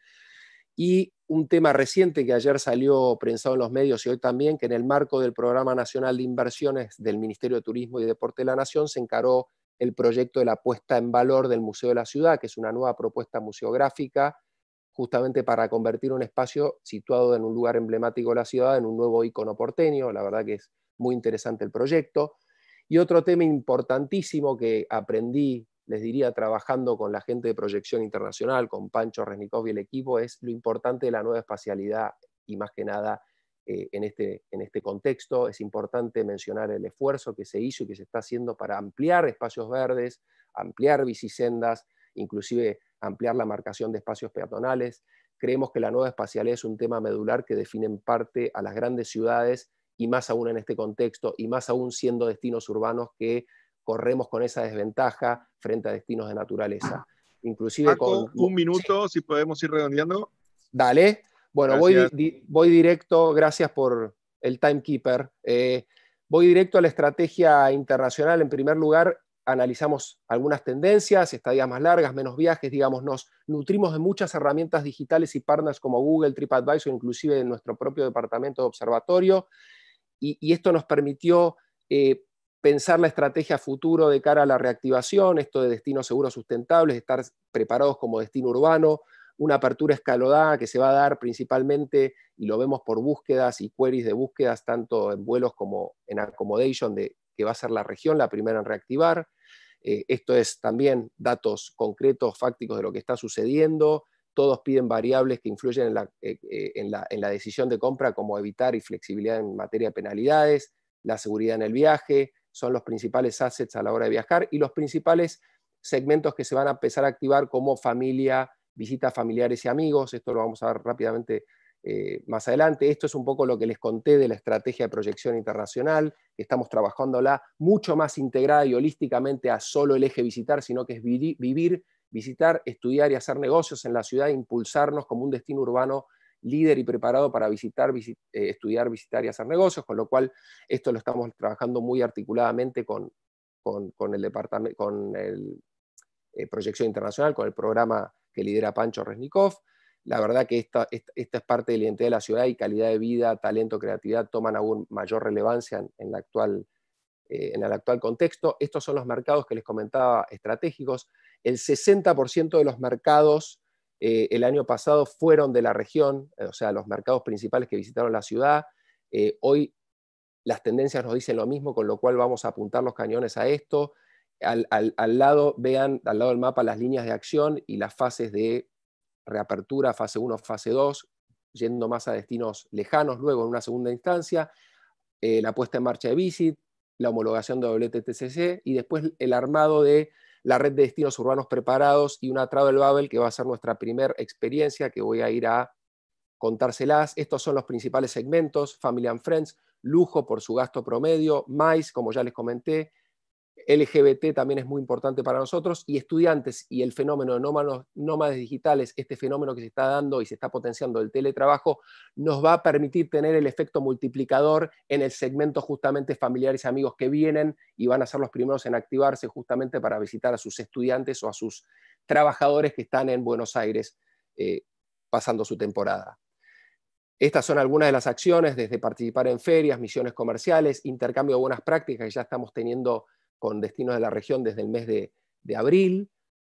Y un tema reciente que ayer salió prensado en los medios y hoy también, que en el marco del Programa Nacional de Inversiones del Ministerio de Turismo y Deporte de la Nación se encaró el proyecto de la puesta en valor del Museo de la Ciudad, que es una nueva propuesta museográfica justamente para convertir un espacio situado en un lugar emblemático de la ciudad en un nuevo ícono porteño. La verdad que es muy interesante el proyecto. Y otro tema importantísimo que aprendí, les diría, trabajando con la gente de proyección internacional, con Pancho Resnikov y el equipo, es lo importante de la nueva espacialidad y más que nada eh, en, este, en este contexto. Es importante mencionar el esfuerzo que se hizo y que se está haciendo para ampliar espacios verdes, ampliar bicisendas, inclusive ampliar la marcación de espacios peatonales. Creemos que la nueva espacialidad es un tema medular que define en parte a las grandes ciudades y más aún en este contexto y más aún siendo destinos urbanos que corremos con esa desventaja frente a destinos de naturaleza. Inclusive Paco, con... un minuto, sí. Si podemos ir redondeando. Dale. Bueno, voy, di, voy directo, gracias por el timekeeper. Eh, voy directo a la estrategia internacional. En primer lugar, analizamos algunas tendencias, estadías más largas, menos viajes, digamos, nos nutrimos de muchas herramientas digitales y partners como Google, TripAdvisor, inclusive de nuestro propio departamento de observatorio, y, y esto nos permitió eh, pensar la estrategia futuro de cara a la reactivación, esto de destinos seguros sustentables, estar preparados como destino urbano, una apertura escalonada que se va a dar principalmente, y lo vemos por búsquedas y queries de búsquedas, tanto en vuelos como en accommodation, de, que va a ser la región la primera en reactivar. Eh, esto es también datos concretos, fácticos de lo que está sucediendo. Todos piden variables que influyen en la, eh, en la, en la decisión de compra, como evitar y flexibilidad en materia de penalidades, la seguridad en el viaje, son los principales assets a la hora de viajar, y los principales segmentos que se van a empezar a activar como familia, visitas familiares y amigos. Esto lo vamos a ver rápidamente eh, más adelante. Esto es un poco lo que les conté de la estrategia de proyección internacional, que estamos trabajándola mucho más integrada y holísticamente a solo el eje visitar, sino que es vivir, vivir, visitar, estudiar y hacer negocios en la ciudad e impulsarnos como un destino urbano líder y preparado para visitar, visit, eh, estudiar, visitar y hacer negocios, con lo cual esto lo estamos trabajando muy articuladamente con, con, con el departamento, con el eh, proyección internacional, con el programa que lidera Pancho Resnikov. La verdad que esta, esta, esta es parte de la identidad de la ciudad, y calidad de vida, talento, creatividad toman aún mayor relevancia en, en, la actual, eh, en el actual contexto. Estos son los mercados que les comentaba estratégicos. El sesenta por ciento de los mercados eh, el año pasado fueron de la región, o sea, los mercados principales que visitaron la ciudad. Eh, hoy las tendencias nos dicen lo mismo, con lo cual vamos a apuntar los cañones a esto. Al, al, al lado, vean al lado del mapa las líneas de acción y las fases de reapertura, fase uno, fase dos, yendo más a destinos lejanos luego en una segunda instancia, eh, la puesta en marcha de Visit, la homologación de W T T C C y después el armado de la red de destinos urbanos preparados y una Travel Bubble que va a ser nuestra primera experiencia, que voy a ir a contárselas. Estos son los principales segmentos: Family and Friends, lujo por su gasto promedio, MICE, como ya les comenté, L G B T también es muy importante para nosotros, y estudiantes y el fenómeno de nómadas, nómades digitales, este fenómeno que se está dando y se está potenciando del teletrabajo, nos va a permitir tener el efecto multiplicador en el segmento justamente familiares y amigos que vienen y van a ser los primeros en activarse justamente para visitar a sus estudiantes o a sus trabajadores que están en Buenos Aires eh, pasando su temporada. Estas son algunas de las acciones, desde participar en ferias, misiones comerciales, intercambio de buenas prácticas que ya estamos teniendo con destinos de la región desde el mes de, de abril.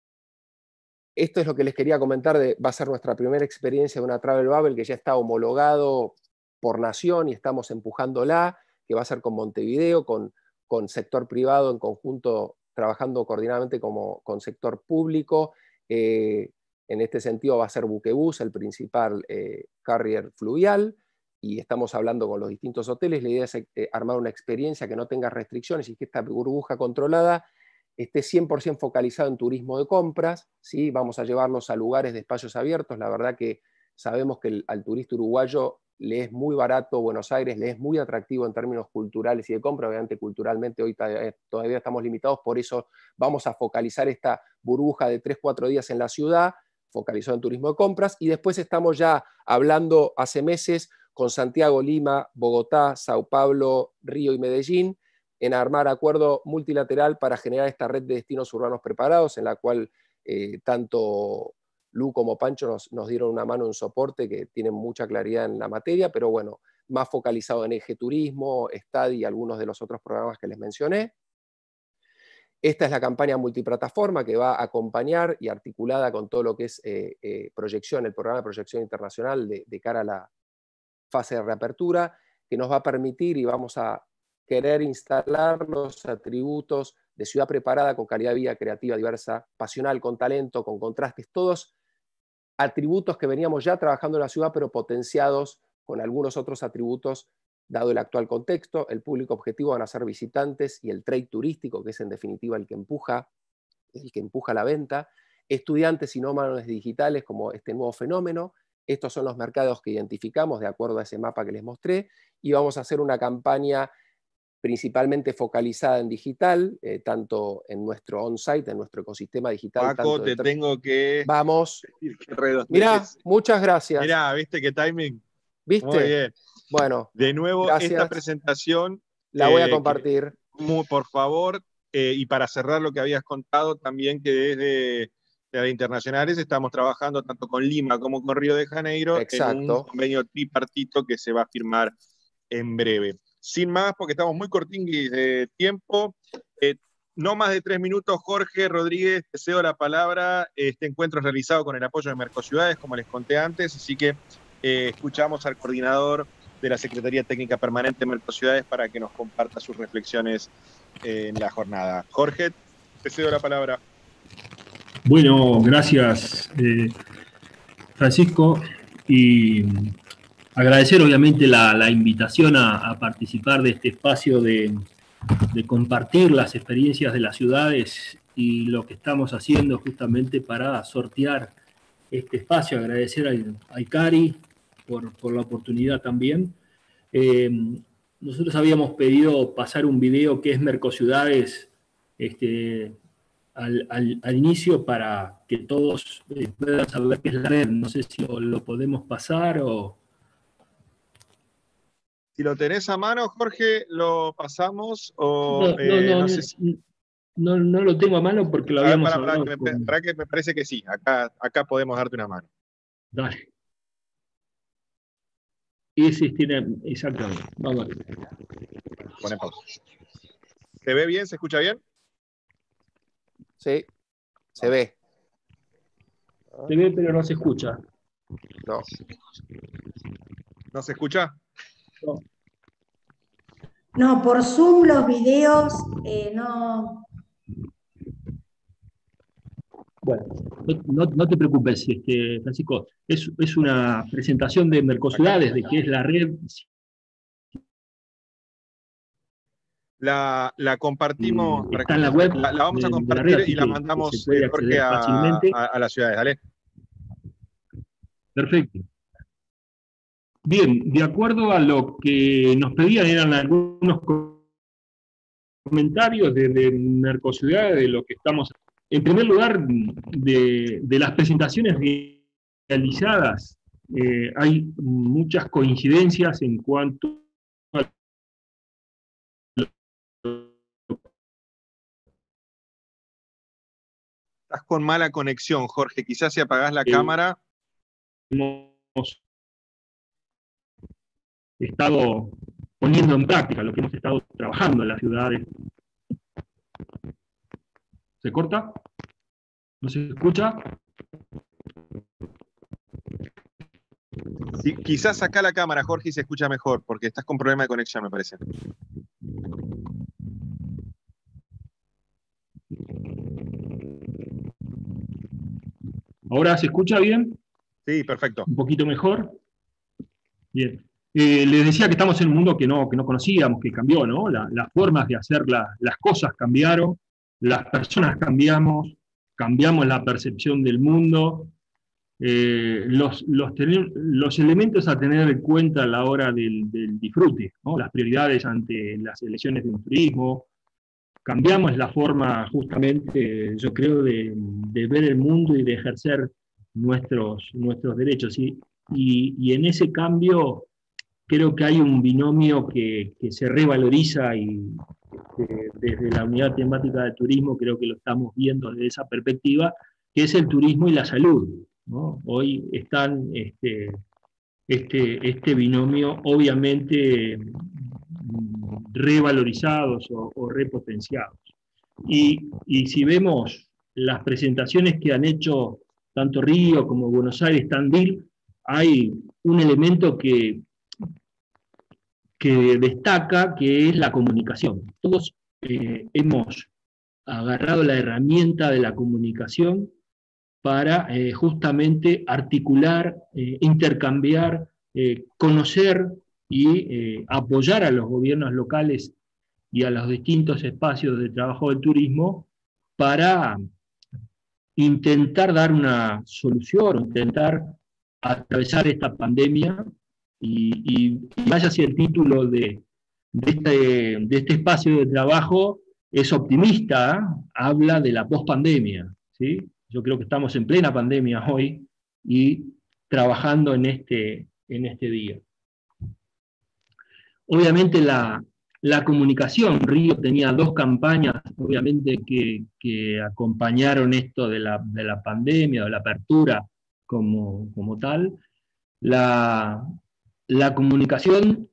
Esto es lo que les quería comentar, de, va a ser nuestra primera experiencia de una Travel Bubble que ya está homologado por Nación y estamos empujándola, que va a ser con Montevideo, con, con sector privado en conjunto, trabajando coordinadamente como, con sector público. Eh, en este sentido va a ser Buquebus el principal eh, carrier fluvial, y estamos hablando con los distintos hoteles. La idea es eh, armar una experiencia que no tenga restricciones y que esta burbuja controlada esté cien por ciento focalizado en turismo de compras, ¿sí? Vamos a llevarlos a lugares de espacios abiertos. La verdad que sabemos que el, al turista uruguayo le es muy barato Buenos Aires, le es muy atractivo en términos culturales y de compra. Obviamente culturalmente hoy todavía estamos limitados, por eso vamos a focalizar esta burbuja de tres cuatro días en la ciudad, focalizado en turismo de compras, y después estamos ya hablando hace meses con Santiago, Lima, Bogotá, Sao Paulo, Río y Medellín, en armar acuerdo multilateral para generar esta red de destinos urbanos preparados, en la cual eh, tanto Lu como Pancho nos, nos dieron una mano en soporte, que tienen mucha claridad en la materia, pero bueno, más focalizado en eje turismo, Stadi y algunos de los otros programas que les mencioné. Esta es la campaña multiplataforma que va a acompañar y articulada con todo lo que es eh, eh, proyección, el programa de proyección internacional de, de cara a la fase de reapertura, que nos va a permitir y vamos a querer instalar los atributos de ciudad preparada con calidad de vida creativa, diversa, pasional, con talento, con contrastes, todos atributos que veníamos ya trabajando en la ciudad, pero potenciados con algunos otros atributos, dado el actual contexto. El público objetivo van a ser visitantes y el trade turístico, que es en definitiva el que empuja, el que empuja la venta, estudiantes y nómadas digitales como este nuevo fenómeno. Estos son los mercados que identificamos de acuerdo a ese mapa que les mostré, y vamos a hacer una campaña principalmente focalizada en digital, eh, tanto en nuestro on-site, en nuestro ecosistema digital. Paco, te tengo que... Vamos. Mirá, muchas gracias. Mirá, ¿viste qué timing? ¿Viste? Muy bien. Bueno, de nuevo, gracias. Esta presentación... La voy a eh, compartir. Que, muy, por favor, eh, y para cerrar lo que habías contado, también que desde las internacionales estamos trabajando tanto con Lima como con Río de Janeiro. Exacto. En un convenio tripartito que se va a firmar en breve. Sin más, porque estamos muy cortinguis de tiempo, eh, no más de tres minutos. Jorge Rodríguez, te cedo la palabra. Este encuentro es realizado con el apoyo de Mercociudades, como les conté antes, así que eh, escuchamos al coordinador de la Secretaría Técnica Permanente de Mercociudades para que nos comparta sus reflexiones eh, en la jornada. Jorge, te cedo la palabra. Bueno, gracias, eh, Francisco, y agradecer obviamente la, la invitación a, a participar de este espacio de, de compartir las experiencias de las ciudades y lo que estamos haciendo justamente para sortear este espacio. Agradecer a, a Icari por, por la oportunidad también. Eh, nosotros habíamos pedido pasar un video que es Mercociudades este, al, al, al inicio para que todos eh, puedan saber qué es la red. No sé si lo, lo podemos pasar o... Si lo tenés a mano, Jorge, lo pasamos o no, eh, no, no, no no, sé si... no, no lo tengo a mano porque lo A ver, habíamos para, para, hablado que me, con... para que me parece que sí, acá, acá podemos darte una mano. Dale. Ese tiene, exactamente. Vamos a ver. Pone pausa. ¿Se ve bien? ¿Se escucha bien? Sí, se ve. Se ve, pero no se escucha. No. ¿No se escucha? No. No, por Zoom los videos eh, no... Bueno, no, no te preocupes, este, Francisco. Es, es una presentación de Mercociudades, de qué es la red. La, la compartimos. Está para en la web. La, la vamos de, a compartir la red, y la que, mandamos, que se puede eh, Jorge, a, fácilmente. a, a las ciudades. Dale. Perfecto. Bien, de acuerdo a lo que nos pedían, eran algunos comentarios de, de Mercociudades, de lo que estamos... En primer lugar, de, de las presentaciones realizadas, eh, hay muchas coincidencias en cuanto a... Estás con mala conexión, Jorge. Quizás si apagás la eh, cámara... Hemos estado poniendo en práctica lo que hemos estado trabajando en las ciudades. ¿Se corta? ¿No se escucha? Sí, quizás saca la cámara, Jorge, y se escucha mejor, porque estás con problema de conexión, me parece. ¿Ahora se escucha bien? Sí, perfecto. ¿Un poquito mejor? Bien. Eh, les decía que estamos en un mundo que no, que no conocíamos, que cambió, ¿no? La, las formas de hacer la, las cosas cambiaron, las personas cambiamos, cambiamos la percepción del mundo. eh, los, los, tener, los elementos a tener en cuenta a la hora del, del disfrute, ¿no? Las prioridades ante las elecciones de un turismo. Cambiamos la forma, justamente, yo creo, de, de ver el mundo y de ejercer nuestros, nuestros derechos. Y, y, y en ese cambio creo que hay un binomio que, que se revaloriza y eh, desde la unidad temática de turismo creo que lo estamos viendo desde esa perspectiva, que es el turismo y la salud, ¿no? Hoy están este, este, este binomio obviamente revalorizados o, o repotenciados. Y, y si vemos las presentaciones que han hecho tanto Río como Buenos Aires, Tandil, hay un elemento que, que destaca, que es la comunicación. Todos eh, hemos agarrado la herramienta de la comunicación para eh, justamente articular, eh, intercambiar, eh, conocer y eh, apoyar a los gobiernos locales y a los distintos espacios de trabajo del turismo para intentar dar una solución, intentar atravesar esta pandemia, y, y, y vaya si el título de, de, este, de este espacio de trabajo es optimista, ¿eh? Habla de la pospandemia, ¿sí? Yo creo que estamos en plena pandemia hoy y trabajando en este, en este día. Obviamente la, la comunicación, Río tenía dos campañas, obviamente, que, que acompañaron esto de la, de la pandemia, de la apertura como, como tal. La, la comunicación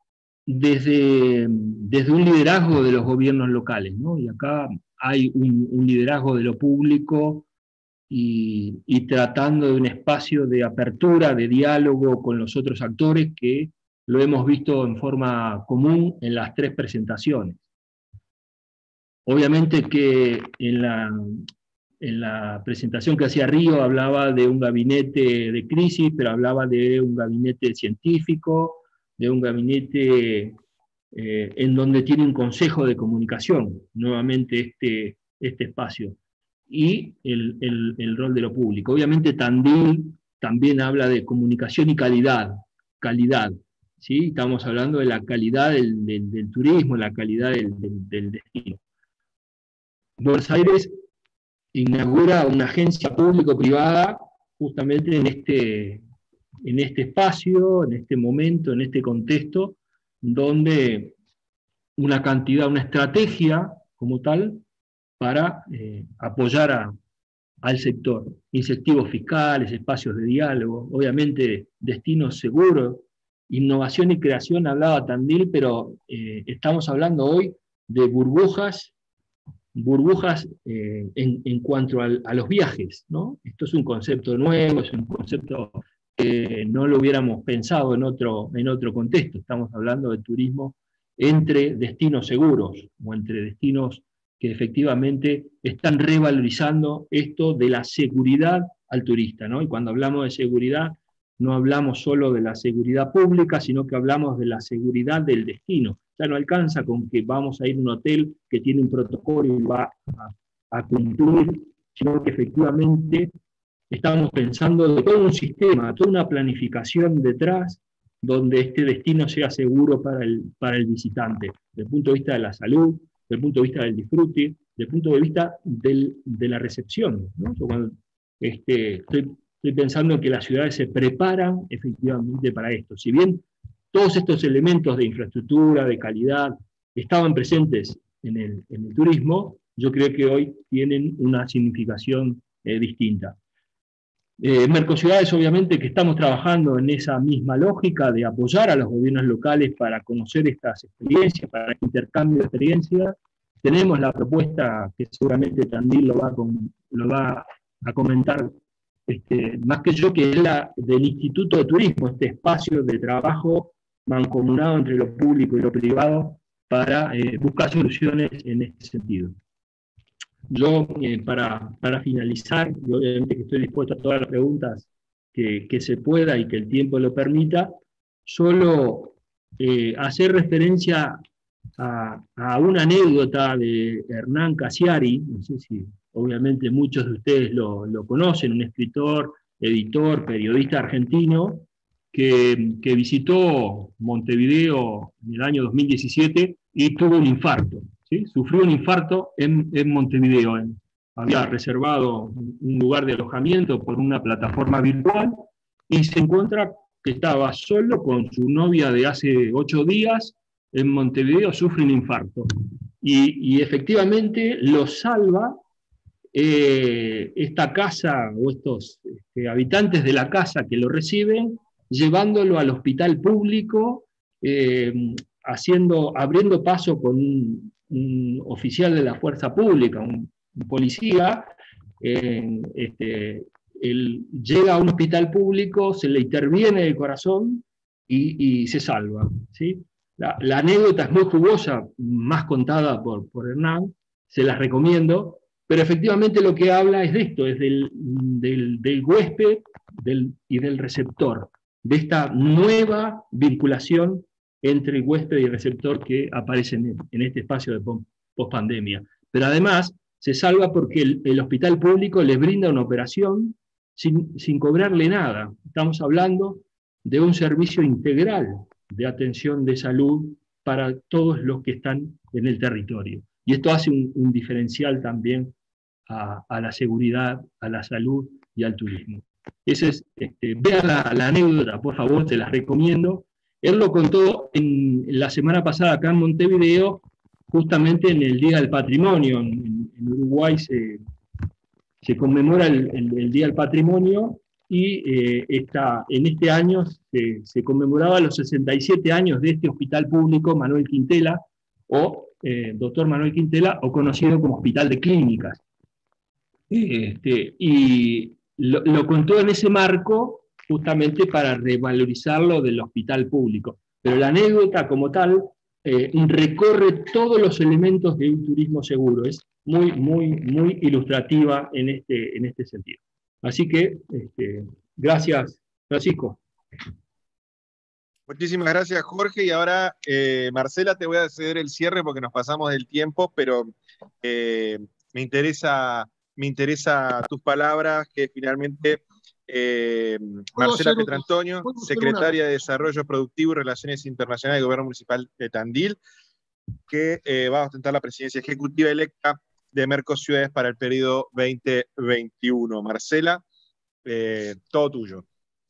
desde, desde un liderazgo de los gobiernos locales, ¿no? Y acá hay un, un liderazgo de lo público y, y tratando de un espacio de apertura, de diálogo con los otros actores, que lo hemos visto en forma común en las tres presentaciones. Obviamente que en la, en la presentación que hacía Río hablaba de un gabinete de crisis, pero hablaba de un gabinete científico, de un gabinete eh, en donde tiene un consejo de comunicación, nuevamente este, este espacio, y el, el, el rol de lo público. Obviamente Tandil también habla de comunicación y calidad, calidad. ¿Sí? Estamos hablando de la calidad del, del, del turismo, la calidad del, del, del destino. Buenos Aires inaugura una agencia público-privada justamente en este, en este espacio, en este momento, en este contexto, donde una cantidad, una estrategia como tal, para eh, apoyar a, al sector. Incentivos fiscales, espacios de diálogo, obviamente destinos seguros, innovación y creación, hablaba Tandil, pero eh, estamos hablando hoy de burbujas, burbujas eh, en, en cuanto al, a los viajes, ¿no? Esto es un concepto nuevo, es un concepto que no lo hubiéramos pensado en otro, en otro contexto. Estamos hablando de turismo entre destinos seguros, o entre destinos que efectivamente están revalorizando esto de la seguridad al turista, ¿no? Y cuando hablamos de seguridad, no hablamos solo de la seguridad pública, sino que hablamos de la seguridad del destino. Ya no alcanza con que vamos a ir a un hotel que tiene un protocolo y va a, a cumplir, sino que efectivamente estamos pensando de todo un sistema, toda una planificación detrás, donde este destino sea seguro para el, para el visitante, desde el punto de vista de la salud, desde el punto de vista del disfrute, desde el punto de vista del, de la recepción, ¿no? Yo cuando, este, estoy Estoy pensando en que las ciudades se preparan efectivamente para esto. Si bien todos estos elementos de infraestructura, de calidad, estaban presentes en el, en el turismo, yo creo que hoy tienen una significación eh, distinta. Eh, Mercociudades, obviamente, que estamos trabajando en esa misma lógica de apoyar a los gobiernos locales para conocer estas experiencias, para el intercambio de experiencias. Tenemos la propuesta que seguramente Tandil lo va a, lo va a comentar Este, más que yo, que es la del Instituto de Turismo, este espacio de trabajo mancomunado entre lo público y lo privado para eh, buscar soluciones en este sentido. Yo, eh, para, para finalizar, y obviamente que estoy dispuesto a todas las preguntas que, que se pueda y que el tiempo lo permita, solo eh, hacer referencia a, a una anécdota de Hernán Casiari, no sé si obviamente muchos de ustedes lo, lo conocen, un escritor editor, periodista argentino, que, que visitó Montevideo en el año dos mil diecisiete y tuvo un infarto, ¿sí? Sufrió un infarto en, en Montevideo. En, había reservado un lugar de alojamiento por una plataforma virtual y se encuentra que estaba solo con su novia de hace ocho días en Montevideo, sufre un infarto. Y, y efectivamente lo salva eh, esta casa o estos este, habitantes de la casa que lo reciben, llevándolo al hospital público, eh, haciendo, abriendo paso con un, un oficial de la fuerza pública, un, un policía, eh, este, él llega a un hospital público, se le interviene el corazón y, y se salva, ¿sí? La, la anécdota es muy jugosa, más contada por, por Hernán, se las recomiendo, pero efectivamente lo que habla es de esto, es del, del, del huésped del, y del receptor, de esta nueva vinculación entre el huésped y el receptor que aparece en, en este espacio de pospandemia. Pero además se salva porque el, el hospital público le brinda una operación sin, sin cobrarle nada. Estamos hablando de un servicio integral de atención de salud para todos los que están en el territorio. Y esto hace un, un diferencial también a, a la seguridad, a la salud y al turismo. Ese es, este, vean la, la anécdota, por favor, te las recomiendo. Él lo contó en, en la semana pasada acá en Montevideo, justamente en el Día del Patrimonio. En, en Uruguay se, se conmemora el, el, el Día del Patrimonio y eh, esta, en este año se, se conmemoraba los sesenta y siete años de este hospital público Manuel Quintela, o eh, doctor Manuel Quintela, o conocido como Hospital de Clínicas. Este, y lo, lo contó en ese marco justamente para revalorizarlo del hospital público. Pero la anécdota como tal eh, recorre todos los elementos de un turismo seguro. Es muy, muy, muy ilustrativa en este, en este sentido. Así que, este, gracias, Francisco. Muchísimas gracias, Jorge. Y ahora, eh, Marcela, te voy a ceder el cierre porque nos pasamos del tiempo, pero eh, me interesa, me interesa tus palabras, que finalmente eh, Marcela Petrantonio, secretaria de Desarrollo Productivo y Relaciones Internacionales del Gobierno Municipal de Tandil, que eh, va a ostentar la presidencia ejecutiva electa de Mercociudades para el periodo veinte veintiuno. Marcela, eh, todo tuyo.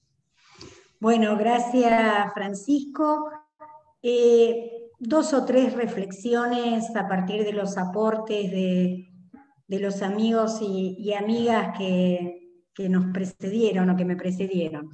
Bueno, gracias, Francisco. Eh, dos o tres reflexiones a partir de los aportes de, de los amigos y, y amigas que, que nos precedieron o que me precedieron.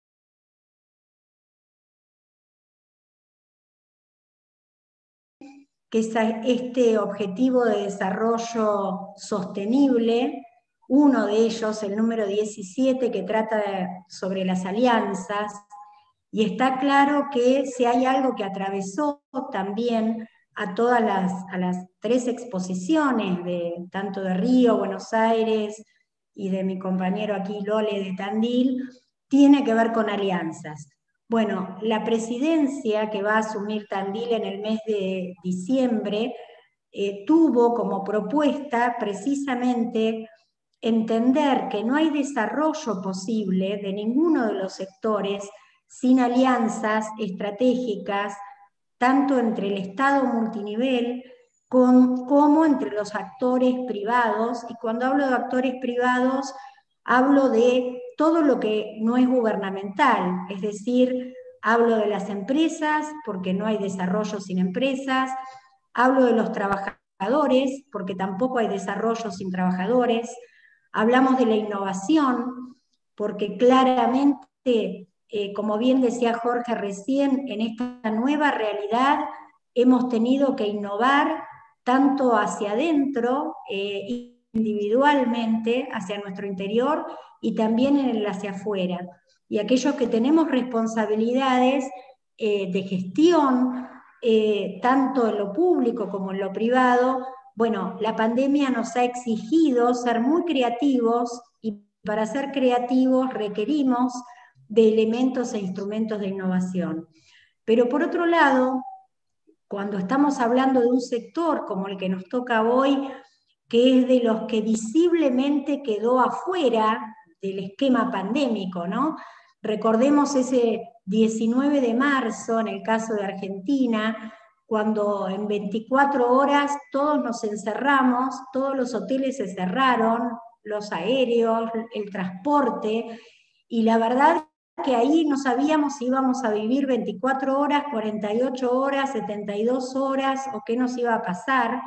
Que es este objetivo de desarrollo sostenible, uno de ellos, el número diecisiete, que trata de, sobre las alianzas, y está claro que si hay algo que atravesó también a todas las, a las tres exposiciones, de, tanto de Río, Buenos Aires, y de mi compañero aquí Lole de Tandil, tiene que ver con alianzas. Bueno, la presidencia que va a asumir Tandil en el mes de diciembre eh, tuvo como propuesta precisamente entender que no hay desarrollo posible de ninguno de los sectores sin alianzas estratégicas, tanto entre el Estado multinivel con, como entre los actores privados. Y cuando hablo de actores privados, hablo de todo lo que no es gubernamental, es decir, hablo de las empresas, porque no hay desarrollo sin empresas, hablo de los trabajadores, porque tampoco hay desarrollo sin trabajadores, hablamos de la innovación, porque claramente, eh, como bien decía Jorge recién, en esta nueva realidad hemos tenido que innovar tanto hacia adentro, eh, individualmente, hacia nuestro interior, y también en el hacia afuera. Y aquellos que tenemos responsabilidades eh, de gestión, eh, tanto en lo público como en lo privado, bueno, la pandemia nos ha exigido ser muy creativos, y para ser creativos requerimos de elementos e instrumentos de innovación. Pero por otro lado, cuando estamos hablando de un sector como el que nos toca hoy, que es de los que visiblemente quedó afuera del esquema pandémico, ¿no? Recordemos ese diecinueve de marzo, en el caso de Argentina, cuando en veinticuatro horas todos nos encerramos, todos los hoteles se cerraron, los aéreos, el transporte, y la verdad que ahí no sabíamos si íbamos a vivir veinticuatro horas, cuarenta y ocho horas, setenta y dos horas, o qué nos iba a pasar.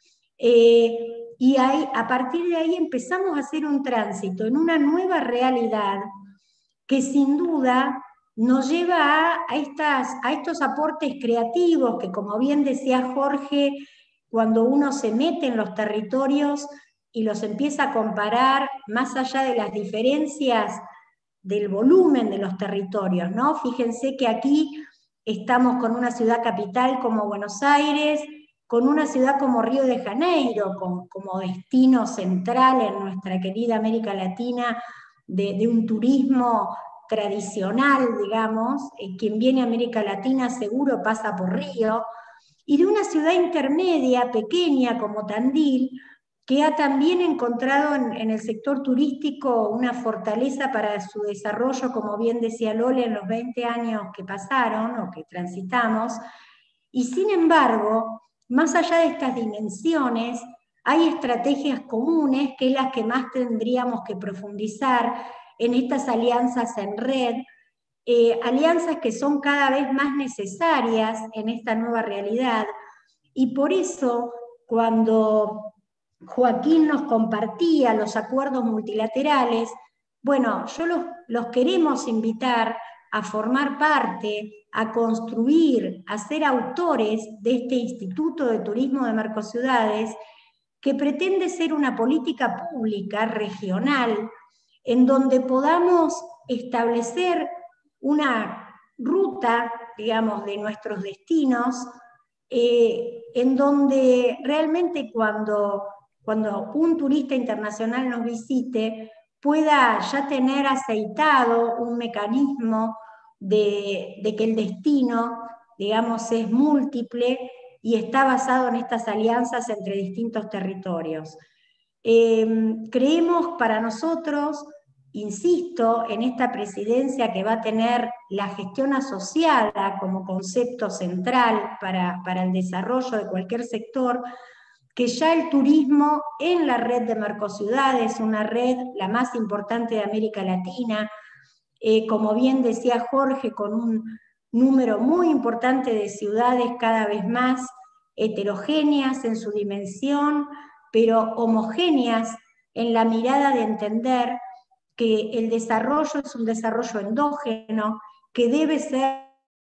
Eh, y ahí, a partir de ahí empezamos a hacer un tránsito en una nueva realidad que sin duda nos lleva a, a, estas, a estos aportes creativos que, como bien decía Jorge, cuando uno se mete en los territorios y los empieza a comparar más allá de las diferencias del volumen de los territorios, ¿no? Fíjense que aquí estamos con una ciudad capital como Buenos Aires, con una ciudad como Río de Janeiro, con, como destino central en nuestra querida América Latina, de, de un turismo tradicional, digamos, eh, quien viene a América Latina seguro pasa por Río, y de una ciudad intermedia, pequeña como Tandil, que ha también encontrado en, en el sector turístico una fortaleza para su desarrollo, como bien decía Lole, en los veinte años que pasaron o que transitamos, y sin embargo, más allá de estas dimensiones, hay estrategias comunes que es las que más tendríamos que profundizar en estas alianzas en red, eh, alianzas que son cada vez más necesarias en esta nueva realidad, y por eso cuando Joaquín nos compartía los acuerdos multilaterales, bueno, yo los, los queremos invitar a formar parte, a construir, a ser autores de este Instituto de Turismo de Mercociudades, que pretende ser una política pública regional en donde podamos establecer una ruta, digamos, de nuestros destinos, eh, en donde realmente cuando, cuando un turista internacional nos visite, pueda ya tener aceitado un mecanismo de, de que el destino, digamos, es múltiple y está basado en estas alianzas entre distintos territorios. Eh, creemos para nosotros, insisto, en esta presidencia que va a tener la gestión asociada como concepto central para, para el desarrollo de cualquier sector, que ya el turismo en la red de Mercociudades, una red la más importante de América Latina, eh, como bien decía Jorge, con un número muy importante de ciudades cada vez más heterogéneas en su dimensión, pero homogéneas en la mirada de entender que el desarrollo es un desarrollo endógeno, que debe ser...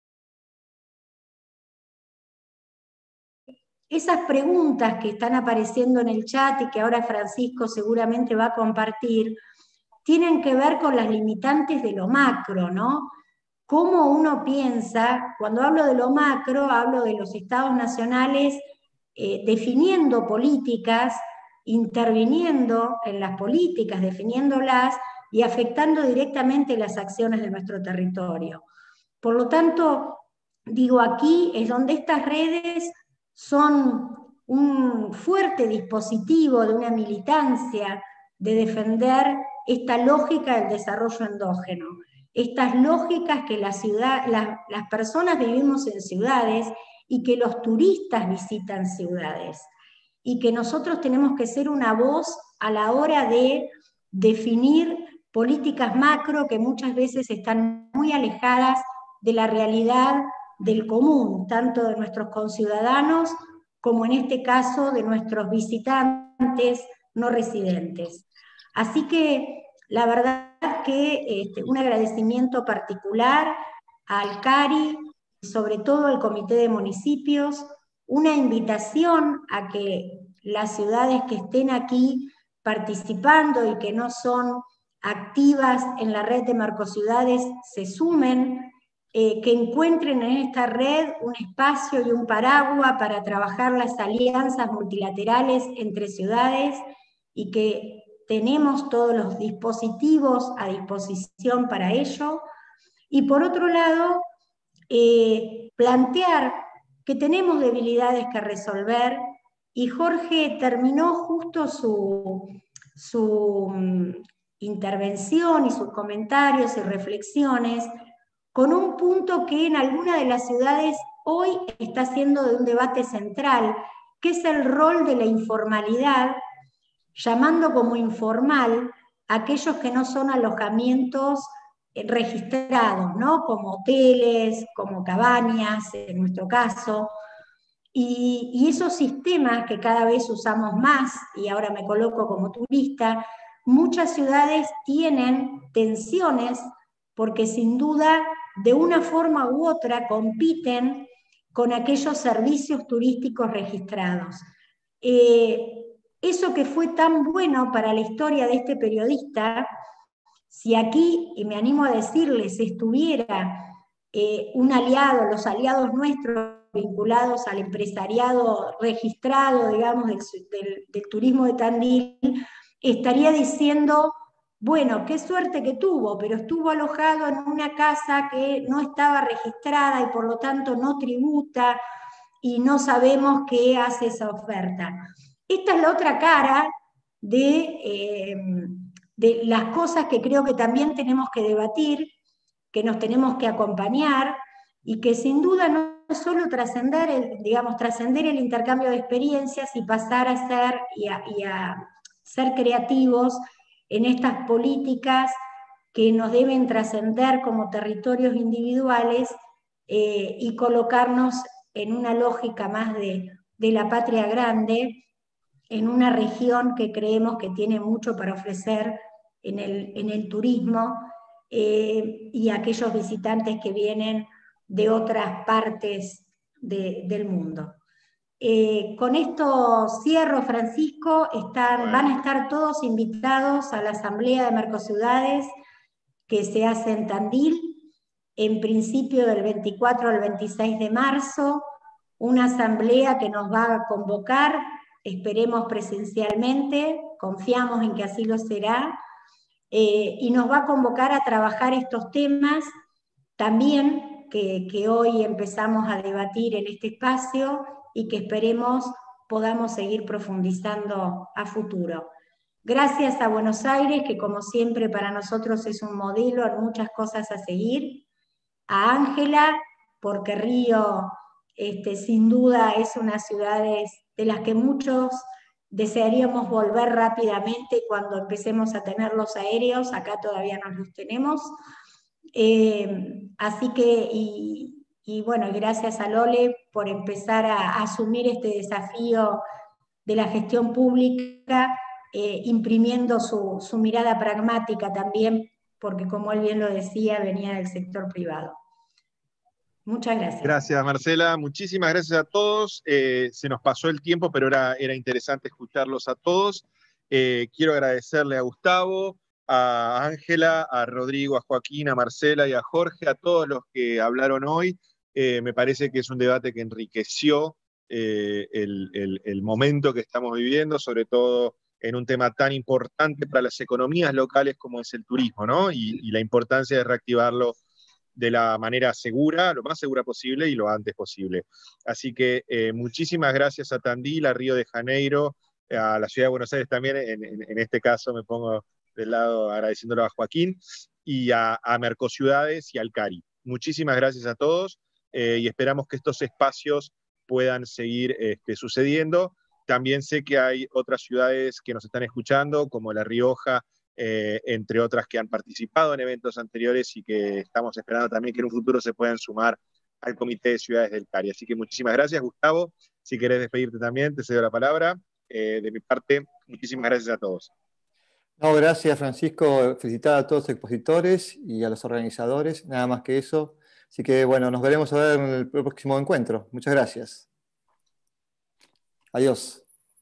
Esas preguntas que están apareciendo en el chat y que ahora Francisco seguramente va a compartir, tienen que ver con las limitantes de lo macro, ¿no? Cómo uno piensa, cuando hablo de lo macro, hablo de los estados nacionales eh, definiendo políticas, interviniendo en las políticas, definiéndolas y afectando directamente las acciones de nuestro territorio. Por lo tanto, digo, aquí es donde estas redes son un fuerte dispositivo de una militancia de defender esta lógica del desarrollo endógeno, estas lógicas que la ciudad, la, las personas vivimos en ciudades y que los turistas visitan ciudades, y que nosotros tenemos que ser una voz a la hora de definir políticas macro que muchas veces están muy alejadas de la realidad del común, tanto de nuestros conciudadanos como en este caso de nuestros visitantes no residentes. Así que la verdad que este, un agradecimiento particular al CARI y sobre todo al Comité de Municipios, una invitación a que las ciudades que estén aquí participando y que no son activas en la red de Mercociudades se sumen, eh, que encuentren en esta red un espacio y un paraguas para trabajar las alianzas multilaterales entre ciudades y que tenemos todos los dispositivos a disposición para ello. Y por otro lado, eh, plantear que tenemos debilidades que resolver, y Jorge terminó justo su, su intervención y sus comentarios y reflexiones con un punto que en alguna de las ciudades hoy está siendo de un debate central, que es el rol de la informalidad, llamando como informal a aquellos que no son alojamientos registrados, ¿no? Como hoteles, como cabañas, en nuestro caso, y, y esos sistemas que cada vez usamos más, y ahora me coloco como turista, muchas ciudades tienen tensiones porque sin duda de una forma u otra compiten con aquellos servicios turísticos registrados. Eh, eso que fue tan bueno para la historia de este periodista, si aquí, y me animo a decirles, estuviera eh, un aliado, los aliados nuestros vinculados al empresariado registrado, digamos, del, del, del turismo de Tandil, estaría diciendo, bueno, qué suerte que tuvo, pero estuvo alojado en una casa que no estaba registrada y por lo tanto no tributa y no sabemos qué hace esa oferta. Esta es la otra cara de, eh, de las cosas que creo que también tenemos que debatir, que nos tenemos que acompañar y que sin duda no solo trascender el, digamos, trascender el intercambio de experiencias y pasar a ser y a, y a ser creativos en estas políticas que nos deben trascender como territorios individuales eh, y colocarnos en una lógica más de, de la patria grande, en una región que creemos que tiene mucho para ofrecer en el, en el turismo eh, y aquellos visitantes que vienen de otras partes de, del mundo. Eh, con esto cierro, Francisco. Están, van a estar todos invitados a la Asamblea de Mercociudades que se hace en Tandil, en principio del veinticuatro al veintiséis de marzo, una asamblea que nos va a convocar, esperemos presencialmente, confiamos en que así lo será, eh, y nos va a convocar a trabajar estos temas también que, que hoy empezamos a debatir en este espacio y que esperemos podamos seguir profundizando a futuro. Gracias a Buenos Aires, que como siempre para nosotros es un modelo en muchas cosas a seguir. A Ángela, porque Río este, sin duda es una ciudad de las que muchos desearíamos volver rápidamente cuando empecemos a tener los aéreos, acá todavía no los tenemos. Eh, así que, y, y bueno, gracias a Lole por empezar a, a asumir este desafío de la gestión pública, eh, imprimiendo su, su mirada pragmática también, porque como él bien lo decía, venía del sector privado. Muchas gracias. Gracias, Marcela. Muchísimas gracias a todos. Eh, se nos pasó el tiempo, pero era, era interesante escucharlos a todos. Eh, quiero agradecerle a Gustavo, a Ángela, a Rodrigo, a Joaquín, a Marcela y a Jorge, a todos los que hablaron hoy. Eh, me parece que es un debate que enriqueció eh, el, el, el momento que estamos viviendo, sobre todo en un tema tan importante para las economías locales como es el turismo, ¿no? Y, y la importancia de reactivarlo de la manera segura, lo más segura posible y lo antes posible. Así que eh, muchísimas gracias a Tandil, a Río de Janeiro, a la Ciudad de Buenos Aires también, en, en, en este caso me pongo del lado agradeciéndolo a Joaquín, y a, a Mercociudades y al CARI. Muchísimas gracias a todos eh, y esperamos que estos espacios puedan seguir este, sucediendo. También sé que hay otras ciudades que nos están escuchando, como La Rioja, Eh, entre otras que han participado en eventos anteriores y que estamos esperando también que en un futuro se puedan sumar al Comité de Ciudades del CARI. Así que muchísimas gracias, Gustavo. Si querés despedirte también, te cedo la palabra. Eh, de mi parte, muchísimas gracias a todos. No, gracias, Francisco. Felicitar a todos los expositores y a los organizadores. Nada más que eso. Así que, bueno, nos veremos a ver en el próximo encuentro. Muchas gracias. Adiós.